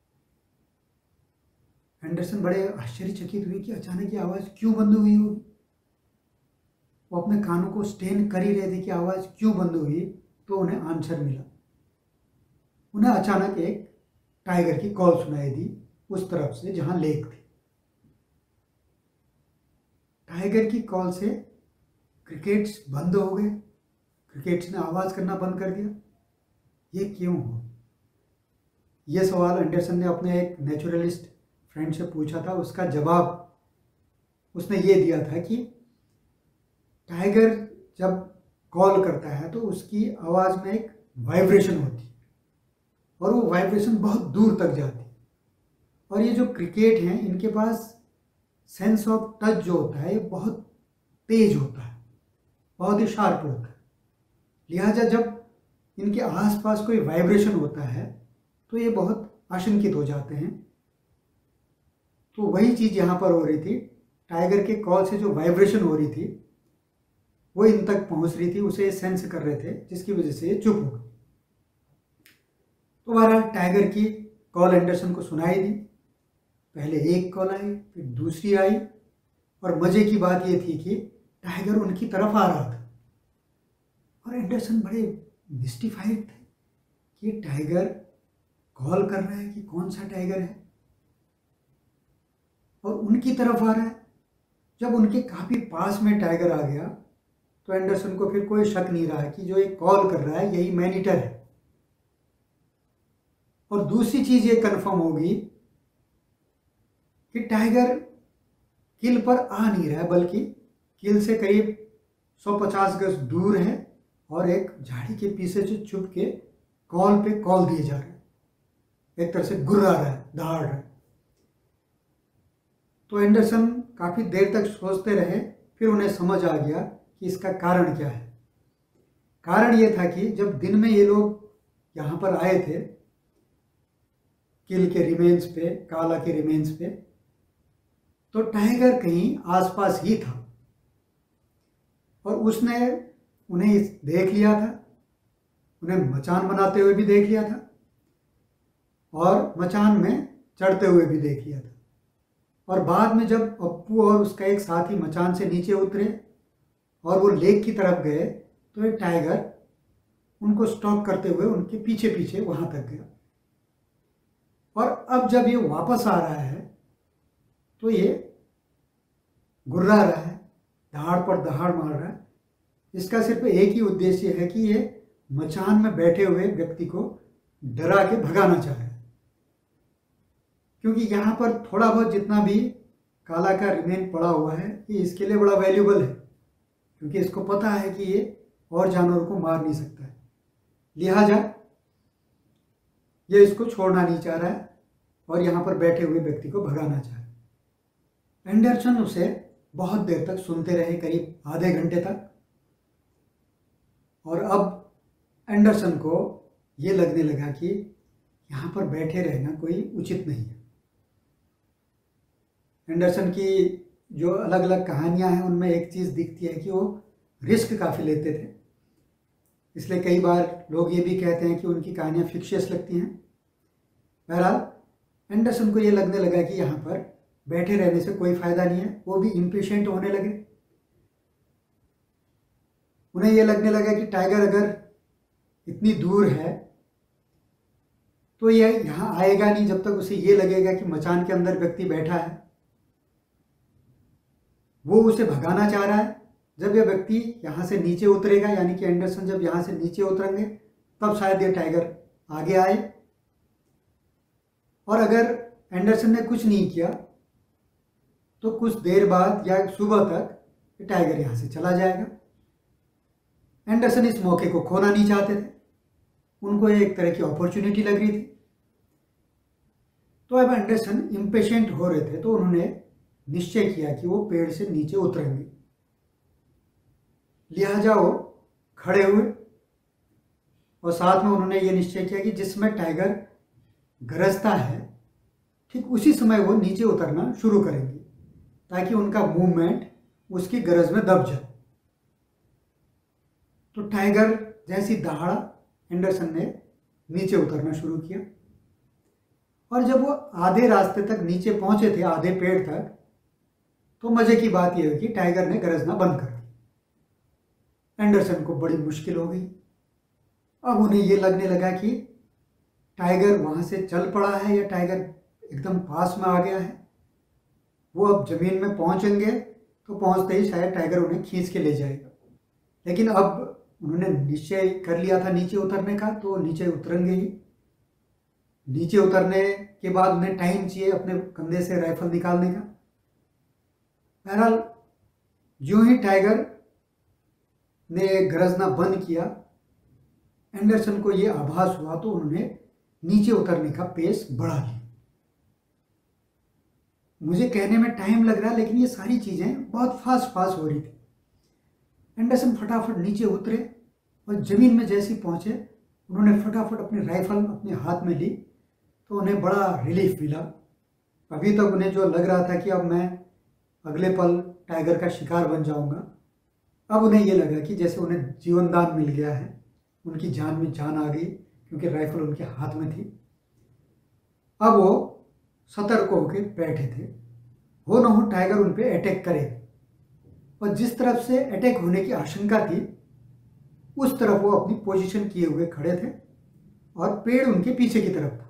एंडरसन बड़े आश्चर्यचकित हुए कि अचानक ये आवाज़ क्यों बंद हुई होगी। वो अपने कानों को स्टेन कर ही रहे थे कि आवाज़ क्यों बंद हुई। तो उन्हें आंसर मिला। उन्हें अचानक एक टाइगर की कॉल सुनाई दी उस तरफ से जहां लेक थी। टाइगर की कॉल से क्रिकेट्स बंद हो गए, क्रिकेट्स ने आवाज़ करना बंद कर दिया। ये क्यों हो? ये सवाल एंडरसन ने अपने एक नेचुरलिस्ट फ्रेंड से पूछा था। उसका जवाब उसने ये दिया था कि टाइगर जब कॉल करता है तो उसकी आवाज़ में एक वाइब्रेशन होती है और वो वाइब्रेशन बहुत दूर तक जाती है। और ये जो क्रिकेट हैं, इनके पास सेंस ऑफ टच जो होता है ये बहुत तेज होता है, बहुत ही शार्प होता है। लिहाजा जब इनके आसपास कोई वाइब्रेशन होता है तो ये बहुत आशंकित हो जाते हैं। तो वही चीज़ यहाँ पर हो रही थी। टाइगर के कॉल से जो वाइब्रेशन हो रही थी वो इन तक पहुँच रही थी, उसे सेंस कर रहे थे, जिसकी वजह से ये चुप हो गए। तो बहरहाल टाइगर की कॉल एंडरसन को सुनाई दी। पहले एक कॉल आई, फिर दूसरी आई, और मज़े की बात ये थी कि टाइगर उनकी तरफ आ रहा था। और एंडरसन बड़े मिस्टिफाइड थे कि टाइगर कॉल कर रहा है कि कौन सा टाइगर है और उनकी तरफ आ रहा है। जब उनके काफ़ी पास में टाइगर आ गया तो एंडरसन को फिर कोई शक नहीं रहा कि जो ये कॉल कर रहा है यही मैन ईटर है। और दूसरी चीज़ ये कंफर्म होगी कि टाइगर किल पर आ नहीं रहा है, बल्कि किल से करीब सौ पचास गज दूर है और एक झाड़ी के पीछे से छुप के कॉल पे कॉल दिए जा रहे हैं। एक तरह से गुर्रा रहा है, दहाड़ रहा है। तो एंडरसन काफ़ी देर तक सोचते रहे, फिर उन्हें समझ आ गया कि इसका कारण क्या है। कारण ये था कि जब दिन में ये लोग यहाँ पर आए थे किल के रिमेन्स पे, काला के रिमेन्स पे, तो टाइगर कहीं आसपास ही था और उसने उन्हें देख लिया था, उन्हें मचान बनाते हुए भी देख लिया था और मचान में चढ़ते हुए भी देख लिया था। और बाद में जब अप्पू और उसका एक साथी मचान से नीचे उतरे और वो लेक की तरफ गए तो ये टाइगर उनको स्टॉक करते हुए उनके पीछे पीछे वहां तक गया। और अब जब ये वापस आ रहा है तो ये गुर्रा रहा है, दहाड़ पर दहाड़ मार रहा है। इसका सिर्फ एक ही उद्देश्य है कि ये मचान में बैठे हुए व्यक्ति को डरा के भगाना चाह रहा है, क्योंकि यहाँ पर थोड़ा बहुत जितना भी काला का रिमेन पड़ा हुआ है ये इसके लिए बड़ा वैल्यूबल है, क्योंकि इसको पता है कि ये और जानवरों को मार नहीं सकता है। लिहाजा ये इसको छोड़ना नहीं चाह रहा है और यहाँ पर बैठे हुए व्यक्ति को भगाना चाह रहा है। एंडरसन उसे बहुत देर तक सुनते रहे, करीब आधे घंटे तक। और अब एंडरसन को ये लगने लगा कि यहाँ पर बैठे रहना कोई उचित नहीं है। एंडरसन की जो अलग अलग कहानियाँ हैं उनमें एक चीज़ दिखती है कि वो रिस्क काफ़ी लेते थे, इसलिए कई बार लोग ये भी कहते हैं कि उनकी कहानियाँ फिक्शियस लगती हैं। बहरहाल एंडरसन को ये लगने लगा कि यहाँ पर बैठे रहने से कोई फ़ायदा नहीं है। वो भी इम्पेशेंट होने लगे। उन्हें ये लगने लगा कि टाइगर अगर इतनी दूर है तो ये यहाँ आएगा नहीं जब तक उसे ये लगेगा कि मचान के अंदर व्यक्ति बैठा है। वो उसे भगाना चाह रहा है। जब यह व्यक्ति यहाँ से नीचे उतरेगा, यानी कि एंडरसन जब यहाँ से नीचे उतरेंगे, तब शायद ये टाइगर आगे आए। और अगर एंडरसन ने कुछ नहीं किया तो कुछ देर बाद या सुबह तक टाइगर यहाँ से चला जाएगा। एंडरसन इस मौके को खोना नहीं चाहते थे, उनको एक तरह की अपॉर्चुनिटी लग रही थी। तो अब एंडरसन इम्पेशेंट हो रहे थे, तो उन्होंने निश्चय किया कि वो पेड़ से नीचे उतरेंगे लिहाजा वो खड़े हुए और साथ में उन्होंने ये निश्चय किया कि जिसमें टाइगर गरजता है ठीक उसी समय वो नीचे उतरना शुरू करेंगे ताकि उनका मूवमेंट उसकी गरज में दब जाए। तो टाइगर जैसी दहाड़ा एंडरसन ने नीचे उतरना शुरू किया और जब वो आधे रास्ते तक नीचे पहुंचे थे, आधे पेड़ तक, तो मजे की बात यह हुई कि टाइगर ने गरजना बंद कर दी। एंडरसन को बड़ी मुश्किल हो गई। अब उन्हें यह लगने लगा कि टाइगर वहां से चल पड़ा है या टाइगर एकदम पास में आ गया है। वो अब जमीन में पहुंचेंगे तो पहुंचते ही शायद टाइगर उन्हें खींच के ले जाएगा। लेकिन अब उन्होंने निश्चय कर लिया था नीचे उतरने का, तो नीचे उतरेंगे ही। नीचे उतरने के बाद उन्हें टाइम चाहिए अपने कंधे से राइफल निकालने का। बहरहाल जो ही टाइगर ने गरजना बंद किया, एंडरसन को यह आभास हुआ तो उन्होंने नीचे उतरने का पेस बढ़ा लिया। मुझे कहने में टाइम लग रहा है लेकिन ये सारी चीजें बहुत फास्ट फास्ट हो रही थी। एंडरसन फटाफट नीचे उतरे और जमीन में जैसे ही पहुंचे उन्होंने फटाफट अपनी राइफल अपने हाथ में ली तो उन्हें बड़ा रिलीफ मिला। अभी तक उन्हें जो लग रहा था कि अब मैं अगले पल टाइगर का शिकार बन जाऊंगा, अब उन्हें यह लगा कि जैसे उन्हें जीवन दान मिल गया है, उनकी जान में जान आ गई क्योंकि राइफल उनके हाथ में थी। अब वो सतर्क होकर बैठे थे, हो न हो टाइगर उन पे अटैक करे। और जिस तरफ से अटैक होने की आशंका थी उस तरफ वो अपनी पोजीशन किए हुए खड़े थे और पेड़ उनके पीछे की तरफ था।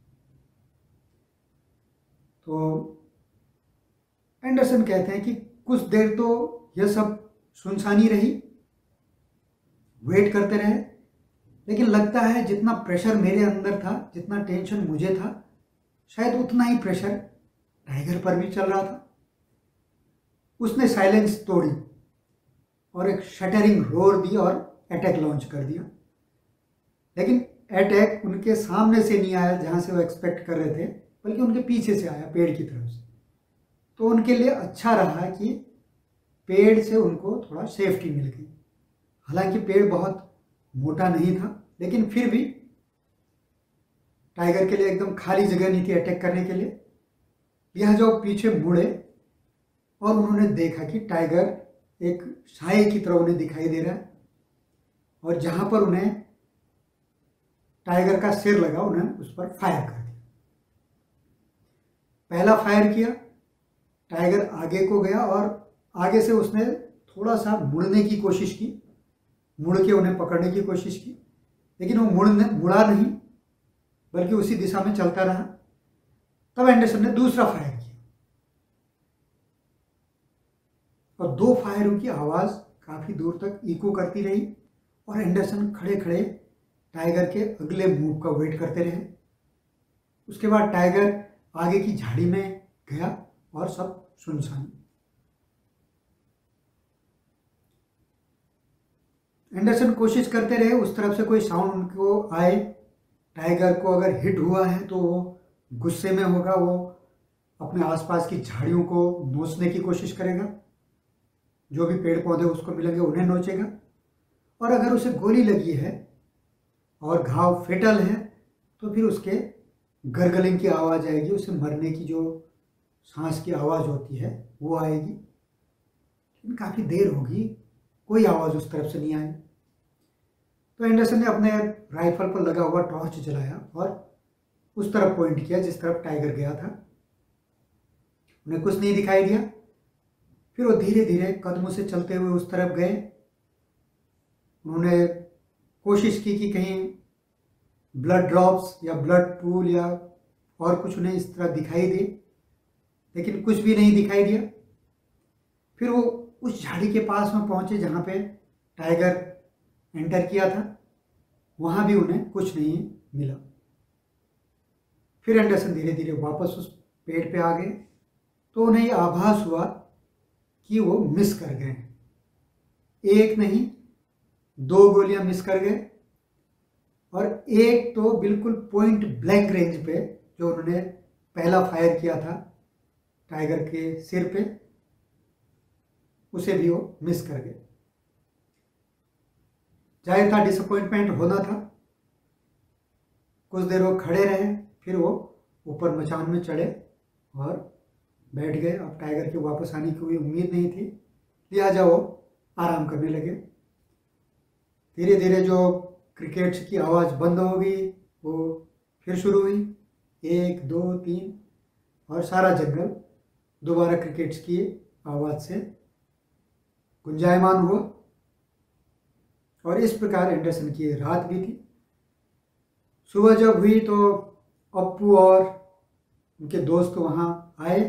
तो एंडरसन कहते हैं कि कुछ देर तो यह सब सुनसानी रही, वेट करते रहे, लेकिन लगता है जितना प्रेशर मेरे अंदर था, जितना टेंशन मुझे था, शायद उतना ही प्रेशर टाइगर पर भी चल रहा था। उसने साइलेंस तोड़ी और एक शटरिंग रोर दी और अटैक लॉन्च कर दिया। लेकिन अटैक उनके सामने से नहीं आया जहां से वो एक्सपेक्ट कर रहे थे, बल्कि उनके पीछे से आया, पेड़ की तरफ से। तो उनके लिए अच्छा रहा कि पेड़ से उनको थोड़ा सेफ्टी मिल गई। हालांकि पेड़ बहुत मोटा नहीं था, लेकिन फिर भी टाइगर के लिए एकदम खाली जगह नहीं थी अटैक करने के लिए। लिहाजा वो पीछे मुड़े और उन्होंने देखा कि टाइगर एक साए की तरह उन्हें दिखाई दे रहा है और जहां पर उन्हें टाइगर का सिर लगा उन्हें उस पर फायर कर दिया। पहला फायर किया, टाइगर आगे को गया और आगे से उसने थोड़ा सा मुड़ने की कोशिश की, मुड़ के उन्हें पकड़ने की कोशिश की, लेकिन वो मुड़ने मुड़ा नहीं बल्कि उसी दिशा में चलता रहा। तब एंडरसन ने दूसरा फायर किया और दो फायरों की आवाज काफी दूर तक इको करती रही और एंडरसन खड़े खड़े टाइगर के अगले मूव का वेट करते रहे। उसके बाद टाइगर आगे की झाड़ी में गया और सब सुनसान। एंडरसन कोशिश करते रहे उस तरफ से कोई साउंड उनको आए। टाइगर को अगर हिट हुआ है तो वो गुस्से में होगा, वो अपने आसपास की झाड़ियों को नोचने की कोशिश करेगा, जो भी पेड़ पौधे उसको मिलेंगे उन्हें नोचेगा। और अगर उसे गोली लगी है और घाव फेटल है तो फिर उसके गरगलिंग की आवाज़ आएगी, उसे मरने की जो सांस की आवाज़ होती है वो आएगी। लेकिन काफ़ी देर होगी, कोई आवाज़ उस तरफ से नहीं आई। तो एंडरसन ने अपने राइफल पर लगा हुआ टॉर्च जलाया और उस तरफ पॉइंट किया जिस तरफ टाइगर गया था। उन्हें कुछ नहीं दिखाई दिया। फिर वो धीरे धीरे कदमों से चलते हुए उस तरफ गए। उन्होंने कोशिश की कि कहीं ब्लड ड्रॉप्स या ब्लड पूल या और कुछ उन्हें इस तरह दिखाई दे, लेकिन कुछ भी नहीं दिखाई दिया। फिर वो उस झाड़ी के पास में पहुंचे जहां पे टाइगर एंटर किया था, वहां भी उन्हें कुछ नहीं मिला। फिर एंडरसन धीरे धीरे वापस उस पेड़ पे आ गए तो उन्हें ये आभास हुआ कि वो मिस कर गए। एक नहीं दो गोलियां मिस कर गए और एक तो बिल्कुल पॉइंट ब्लैंक रेंज पे जो उन्होंने पहला फायर किया था टाइगर के सिर पे, उसे भी वो मिस कर गए। जाहिर था डिसअपॉइंटमेंट होना था। कुछ देर वो खड़े रहे, फिर वो ऊपर मचान में चढ़े और बैठ गए। अब टाइगर के वापस आने की कोई उम्मीद नहीं थी, लिहाजा वो आराम करने लगे। धीरे धीरे जो क्रिकेट्स की आवाज़ बंद हो गई, वो फिर शुरू हुई, एक दो तीन, और सारा जंगल दोबारा क्रिकेट्स की आवाज़ से गुंजायमान हुआ। और इस प्रकार एंडरसन की रात भी थी। सुबह जब हुई तो अप्पू और उनके दोस्त वहाँ आए।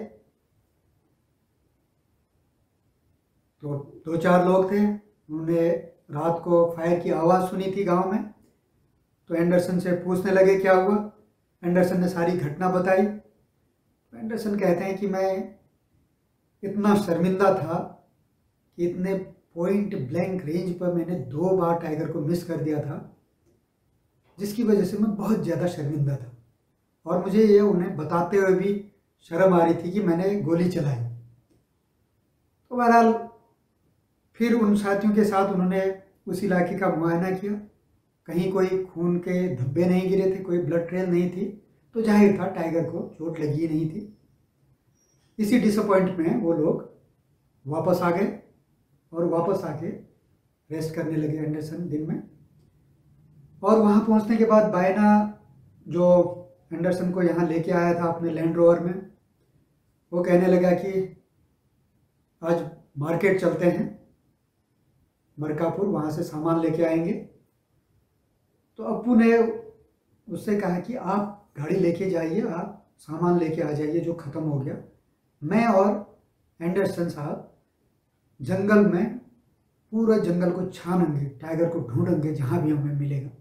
तो दो चार लोग थे, उन्होंने रात को फायर की आवाज़ सुनी थी गांव में। तो एंडरसन से पूछने लगे क्या हुआ। एंडरसन ने सारी घटना बताई। तो एंडरसन कहते हैं कि मैं इतना शर्मिंदा था कि इतने पॉइंट ब्लैंक रेंज पर मैंने दो बार टाइगर को मिस कर दिया था, जिसकी वजह से मैं बहुत ज़्यादा शर्मिंदा था। और मुझे ये उन्हें बताते हुए भी शर्म आ रही थी कि मैंने गोली चलाई। तो बहरहाल फिर उन साथियों के साथ उन्होंने उस इलाके का मुआयना किया। कहीं कोई खून के धब्बे नहीं गिरे थे, कोई ब्लड ट्रेल नहीं थी, तो जाहिर था टाइगर को चोट लगी नहीं थी। इसी डिसअपॉइंट में वो लोग वापस आ गए और वापस आके रेस्ट करने लगे एंडरसन दिन में। और वहाँ पहुँचने के बाद बायना जो एंडरसन को यहाँ लेके आया था अपने लैंड रोवर में, वो कहने लगा कि आज मार्केट चलते हैं मरकापुर, वहाँ से सामान लेके आएंगे। तो अप्पू ने उससे कहा कि आप गाड़ी लेके जाइए, आप सामान लेके आ जाइए जो ख़त्म हो गया। मैं और एंडरसन साहब जंगल में पूरा जंगल को छानेंगे, टाइगर को ढूंढेंगे जहाँ भी हमें मिलेगा।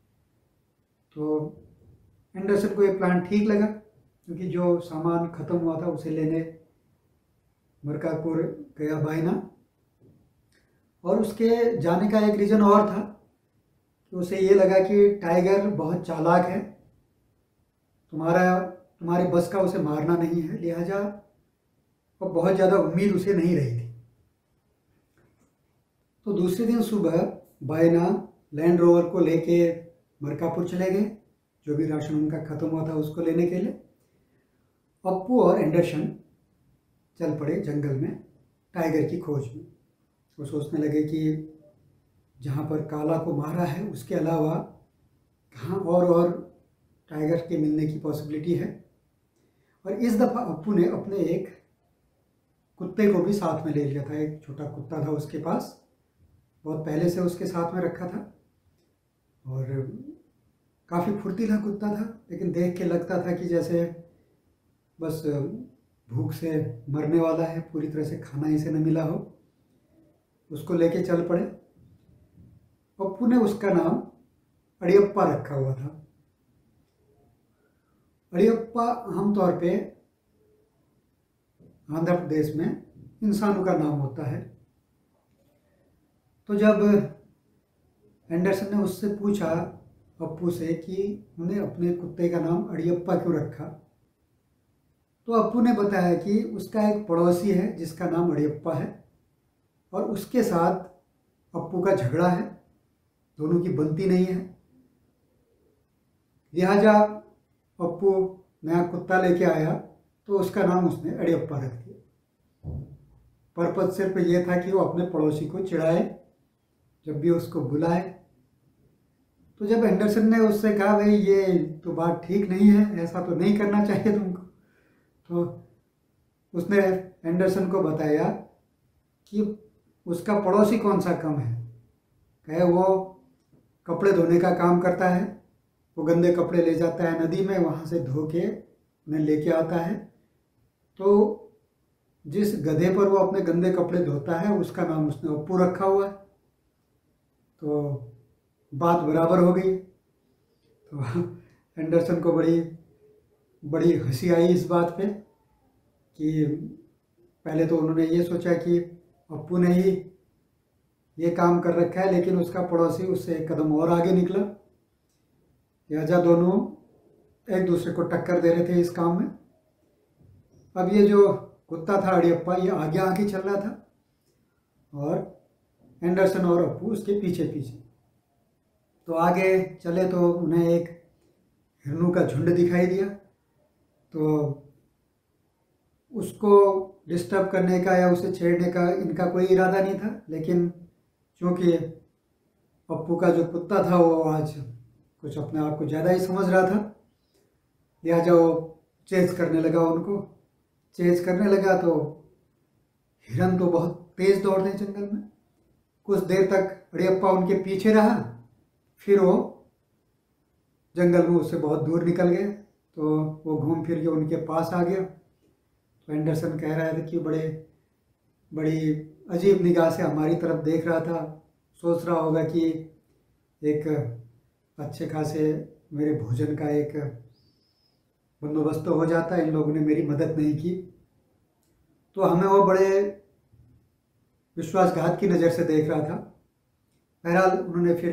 तो एंडरसन को ये प्लान ठीक लगा, क्योंकि जो सामान ख़त्म हुआ था उसे लेने मरकापुर गया बायना। और उसके जाने का एक रीज़न और था कि उसे ये लगा कि टाइगर बहुत चालाक है, तुम्हारा तुम्हारे बस का उसे मारना नहीं है, लिहाजा और बहुत ज़्यादा उम्मीद उसे नहीं रही थी। तो दूसरे दिन सुबह बायना लैंड रोवर को लेके मरकापुर चले गए, जो भी राशन उनका ख़त्म हुआ था उसको लेने के लिए। अप्पू और एंडरसन चल पड़े जंगल में टाइगर की खोज में। वो सोचने लगे कि जहाँ पर काला को मारा है उसके अलावा कहाँ और और टाइगर के मिलने की पॉसिबिलिटी है। और इस दफ़ा अप्पू ने अपने एक कुत्ते को भी साथ में ले लिया था। एक छोटा कुत्ता था उसके पास, बहुत पहले से उसके साथ में रखा था, और काफ़ी फुर्तीला कुत्ता था, लेकिन देख के लगता था कि जैसे बस भूख से मरने वाला है, पूरी तरह से खाना इसे न मिला हो। उसको लेके चल पड़े। पप्पू ने उसका नाम अड़ियप्पा रखा हुआ था। अड़ियप्पा आमतौर पे आंध्र प्रदेश में इंसानों का नाम होता है। तो जब एंडरसन ने उससे पूछा पप्पू से कि उन्हें अपने कुत्ते का नाम अड़ियप्पा क्यों रखा, तो अप्पू ने बताया कि उसका एक पड़ोसी है जिसका नाम अड़ियप्पा है, और उसके साथ अप्पू का झगड़ा है, दोनों की बनती नहीं है, लिहाजा अप्पू नया कुत्ता लेके आया तो उसका नाम उसने अड़ियप्पा रख दिया। पर्पज सिर्फ ये था कि वो अपने पड़ोसी को चिढ़ाए जब भी उसको बुलाए। तो जब एंडरसन ने उससे कहा भाई ये तो बात ठीक नहीं है, ऐसा तो नहीं करना चाहिए तुमको, तो उसने एंडरसन को बताया कि उसका पड़ोसी कौन सा कम है। कहे वो कपड़े धोने का काम करता है, वो गंदे कपड़े ले जाता है नदी में, वहाँ से धो के उन्हें लेके आता है। तो जिस गधे पर वो अपने गंदे कपड़े धोता है उसका नाम उसने अप्पू रखा हुआ है। तो बात बराबर हो गई। तो एंडरसन को बड़ी बड़ी हंसी आई इस बात पे कि पहले तो उन्होंने ये सोचा कि अप्पू ने ही ये काम कर रखा है, लेकिन उसका पड़ोसी उससे एक कदम और आगे निकला। लिहाजा दोनों एक दूसरे को टक्कर दे रहे थे इस काम में। अब ये जो कुत्ता था अड़ियप्पा, ये आगे आगे चल रहा था और एंडरसन और अप्पू उसके पीछे पीछे। तो आगे चले तो उन्हें एक हिरणों का झुंड दिखाई दिया। तो उसको डिस्टर्ब करने का या उसे छेड़ने का इनका कोई इरादा नहीं था, लेकिन चूँकि पप्पू का जो कुत्ता था वो आज कुछ अपने आप को ज़्यादा ही समझ रहा था, लिहाजा वो चेज करने लगा उनको। चेज करने लगा तो हिरन तो बहुत तेज़ दौड़ते हैं जंगल में। कुछ देर तक अड़ियप्पा उनके पीछे रहा, फिर वो जंगल में उससे बहुत दूर निकल गए। तो वो घूम फिर के उनके पास आ गया। तो एंडरसन कह रहा था कि बड़े बड़ी अजीब निगाह से हमारी तरफ देख रहा था, सोच रहा होगा कि एक अच्छे खासे मेरे भोजन का एक बंदोबस्त तो हो जाता, इन लोगों ने मेरी मदद नहीं की। तो हमें वो बड़े विश्वासघात की नज़र से देख रहा था। बहरहाल उन्होंने फिर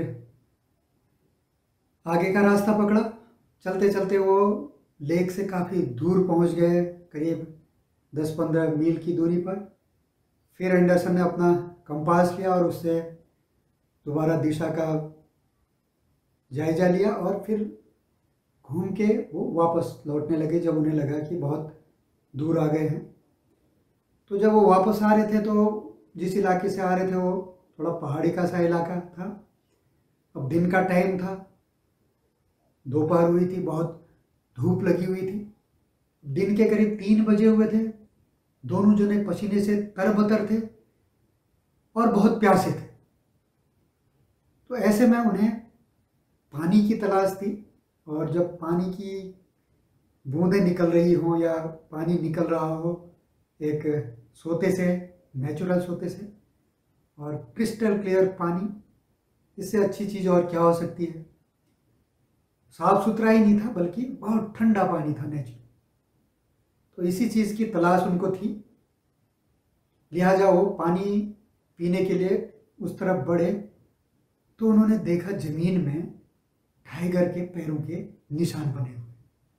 आगे का रास्ता पकड़ा। चलते चलते वो लेक से काफ़ी दूर पहुंच गए, करीब दस पंद्रह मील की दूरी पर। फिर एंडरसन ने अपना कंपास लिया और उससे दोबारा दिशा का जायजा लिया और फिर घूम के वो वापस लौटने लगे जब उन्हें लगा कि बहुत दूर आ गए हैं। तो जब वो वापस आ रहे थे तो जिस इलाके से आ रहे थे वो थोड़ा पहाड़ी का सा इलाका था। अब दिन का टाइम था, दोपहर हुई थी, बहुत धूप लगी हुई थी। दिन के करीब तीन बजे हुए थे। दोनों जने पसीने से तरबतर थे और बहुत प्यासे थे। तो ऐसे में उन्हें पानी की तलाश थी, और जब पानी की बूंदें निकल रही हों या पानी निकल रहा हो एक सोते से, नेचुरल सोते से, और क्रिस्टल क्लियर पानी, इससे अच्छी चीज़ और क्या हो सकती है। साफ सुथरा ही नहीं था बल्कि बहुत ठंडा पानी था, नेचुरल। तो इसी चीज़ की तलाश उनको थी, लिहाजा वो पानी पीने के लिए उस तरफ बढ़े। तो उन्होंने देखा जमीन में टाइगर के पैरों के निशान बने हुए,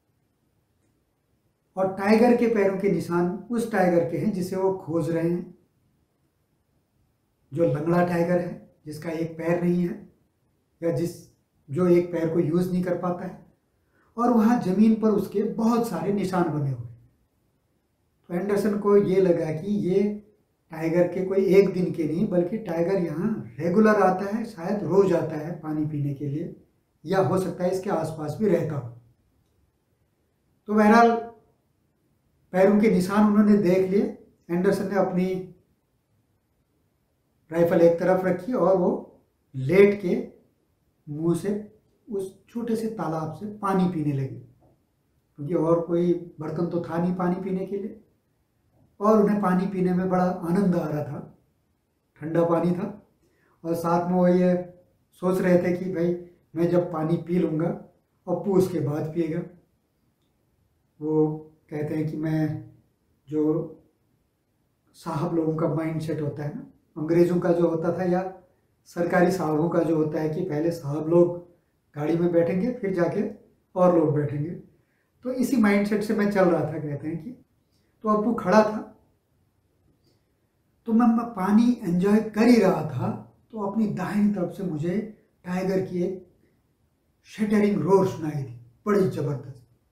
और टाइगर के पैरों के निशान उस टाइगर के हैं जिसे वो खोज रहे हैं, जो लंगड़ा टाइगर है, जिसका एक पैर नहीं है, या जिस जो एक पैर को यूज नहीं कर पाता है। और वहां जमीन पर उसके बहुत सारे निशान बने हुए। तो एंडरसन को ये लगा कि ये टाइगर के कोई एक दिन के नहीं, बल्कि टाइगर यहाँ रेगुलर आता है, शायद रोज आता है पानी पीने के लिए, या हो सकता है इसके आसपास भी रहता हो। तो बहरहाल पैरों के निशान उन्होंने देख लिए। एंडरसन ने अपनी राइफल एक तरफ रखी और वो लेट के मुंह से उस छोटे से तालाब से पानी पीने लगे, क्योंकि और कोई बर्तन तो था नहीं पानी पीने के लिए। और उन्हें पानी पीने में बड़ा आनंद आ रहा था, ठंडा पानी था। और साथ में वो ये सोच रहे थे कि भाई मैं जब पानी पी लूँगा अप्पू उसके बाद पिएगा। वो कहते हैं कि मैं जो साहब लोगों का माइंड सेट होता है ना, अंग्रेज़ों का जो होता था या सरकारी साहबों का जो होता है कि पहले साहब लोग गाड़ी में बैठेंगे फिर जाके और लोग बैठेंगे, तो इसी माइंड सेट से मैं चल रहा था। कहते हैं कि तो अप्पू खड़ा था, तो मैं पानी एंजॉय कर ही रहा था, तो अपनी दाहिनी तरफ से मुझे टाइगर की एक शटरिंग रोर सुनाई दी, बड़ी जबरदस्त।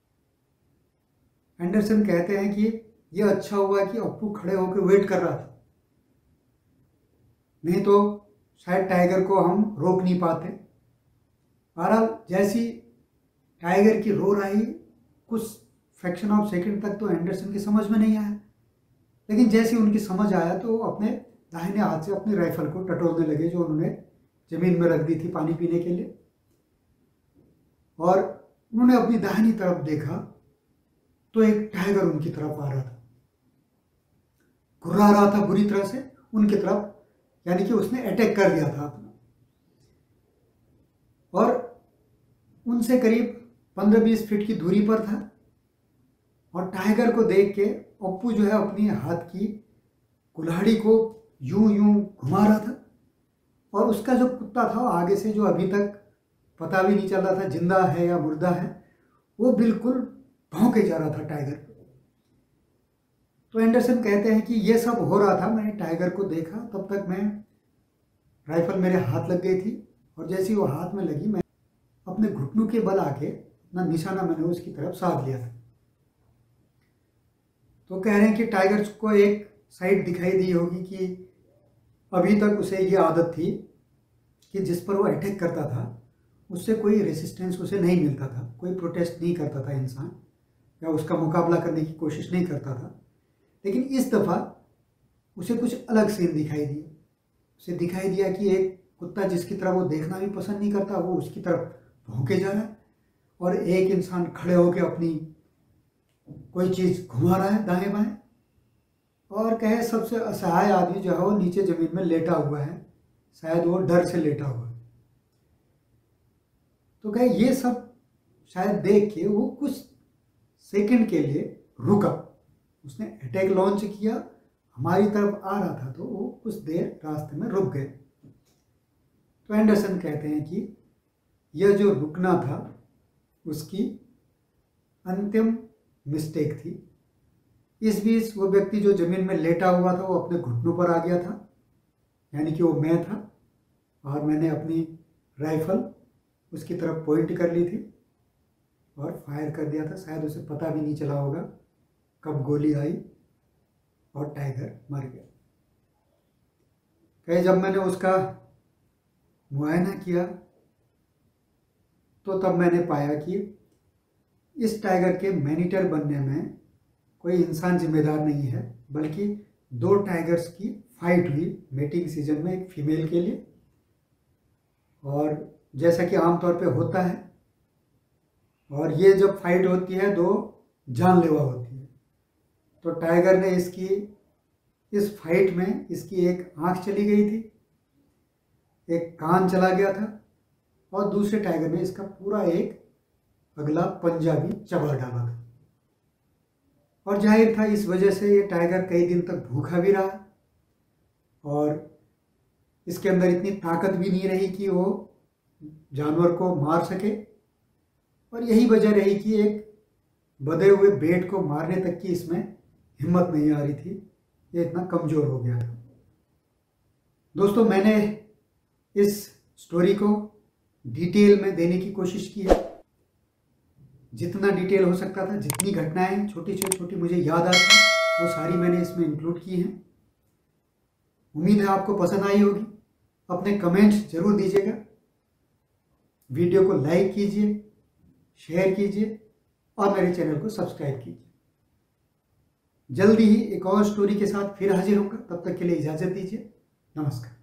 एंडरसन कहते हैं कि यह अच्छा हुआ कि अप्पू खड़े होकर वेट कर रहा था, नहीं तो शायद टाइगर को हम रोक नहीं पाते। बहरहाल जैसी टाइगर की रोर आई, कुछ फ्रैक्शन ऑफ सेकंड तक तो एंडरसन की समझ में नहीं आया, लेकिन जैसे उनकी समझ आया तो अपने दाहिने हाथ से अपनी राइफल को टटोलने लगे, जो उन्होंने जमीन में रख दी थी पानी पीने के लिए। और उन्होंने अपनी दाहिनी तरफ देखा तो एक टाइगर उनकी तरफ आ रहा था, घुर्रा रहा था बुरी तरह से उनकी तरफ, यानी कि उसने अटैक कर लिया था अपना। और उनसे करीब पंद्रह बीस फीट की दूरी पर था। और टाइगर को देख के अप्पू जो है अपनी हाथ की कुल्हाड़ी को यूं यूं घुमा रहा था, और उसका जो कुत्ता था आगे से, जो अभी तक पता भी नहीं चल रहा था जिंदा है या मुर्दा है, वो बिल्कुल भौंके जा रहा था टाइगर को। तो एंडरसन कहते हैं कि ये सब हो रहा था, मैंने टाइगर को देखा, तब तक मैं राइफल मेरे हाथ लग गई थी और जैसे ही वो हाथ में लगी, मैं अपने घुटनों के बल आके अपना निशाना मैंने उसकी तरफ साध लिया था। तो कह रहे हैं कि टाइगर को एक साइड दिखाई दी होगी कि अभी तक उसे ये आदत थी कि जिस पर वो अटैक करता था उससे कोई रेसिस्टेंस उसे नहीं मिलता था, कोई प्रोटेस्ट नहीं करता था इंसान, या उसका मुकाबला करने की कोशिश नहीं करता था। लेकिन इस दफ़ा उसे कुछ अलग सीन दिखाई दिया। उसे दिखाई दिया कि एक कुत्ता जिसकी तरफ वो देखना भी पसंद नहीं करता, वो उसकी तरफ भौंके जा रहा है, और एक इंसान खड़े होकर अपनी कोई चीज़ घुमा रहा है दाएं बाएं, और कहे सबसे असहाय आदमी जो है वो नीचे ज़मीन में लेटा हुआ है, शायद वो डर से लेटा हुआ है। तो कहे ये सब शायद देख के वो कुछ सेकंड के लिए रुका। उसने अटैक लॉन्च किया, हमारी तरफ आ रहा था, तो वो कुछ देर रास्ते में रुक गए। तो एंडरसन कहते हैं कि यह जो रुकना था उसकी अंतिम मिस्टेक थी। इस बीच वो व्यक्ति जो ज़मीन में लेटा हुआ था वो अपने घुटनों पर आ गया था, यानी कि वो मैं था, और मैंने अपनी राइफल उसकी तरफ पॉइंट कर ली थी और फायर कर दिया था। शायद उसे पता भी नहीं चला होगा कब गोली आई और टाइगर मर गया। कहे जब मैंने उसका मुआयना किया तो तब मैंने पाया कि इस टाइगर के मैनीटर बनने में कोई इंसान जिम्मेदार नहीं है, बल्कि दो टाइगर्स की फाइट हुई मेटिंग सीजन में एक फीमेल के लिए। और जैसा कि आमतौर पे होता है, और ये जब फाइट होती है दो जानलेवा होती है, तो टाइगर ने इसकी इस फाइट में इसकी एक आंख चली गई थी, एक कान चला गया था, और दूसरे टाइगर ने इसका पूरा एक अगला पंजा भी चबा डाला था। और जाहिर था इस वजह से ये टाइगर कई दिन तक भूखा भी रहा, और इसके अंदर इतनी ताकत भी नहीं रही कि वो जानवर को मार सके। और यही वजह रही कि एक बधे हुए बेट को मारने तक की इसमें हिम्मत नहीं आ रही थी, ये इतना कमज़ोर हो गया था। दोस्तों, मैंने इस स्टोरी को डिटेल में देने की कोशिश की है, जितना डिटेल हो सकता था, जितनी घटनाएं छोटी छोटी छोटी मुझे याद आती वो सारी मैंने इसमें इंक्लूड की हैं। उम्मीद है आपको पसंद आई होगी। अपने कमेंट्स जरूर दीजिएगा, वीडियो को लाइक कीजिए, शेयर कीजिए, और मेरे चैनल को सब्सक्राइब कीजिए। जल्दी ही एक और स्टोरी के साथ फिर हाजिर होगा, तब तक के लिए इजाज़त दीजिए। नमस्कार।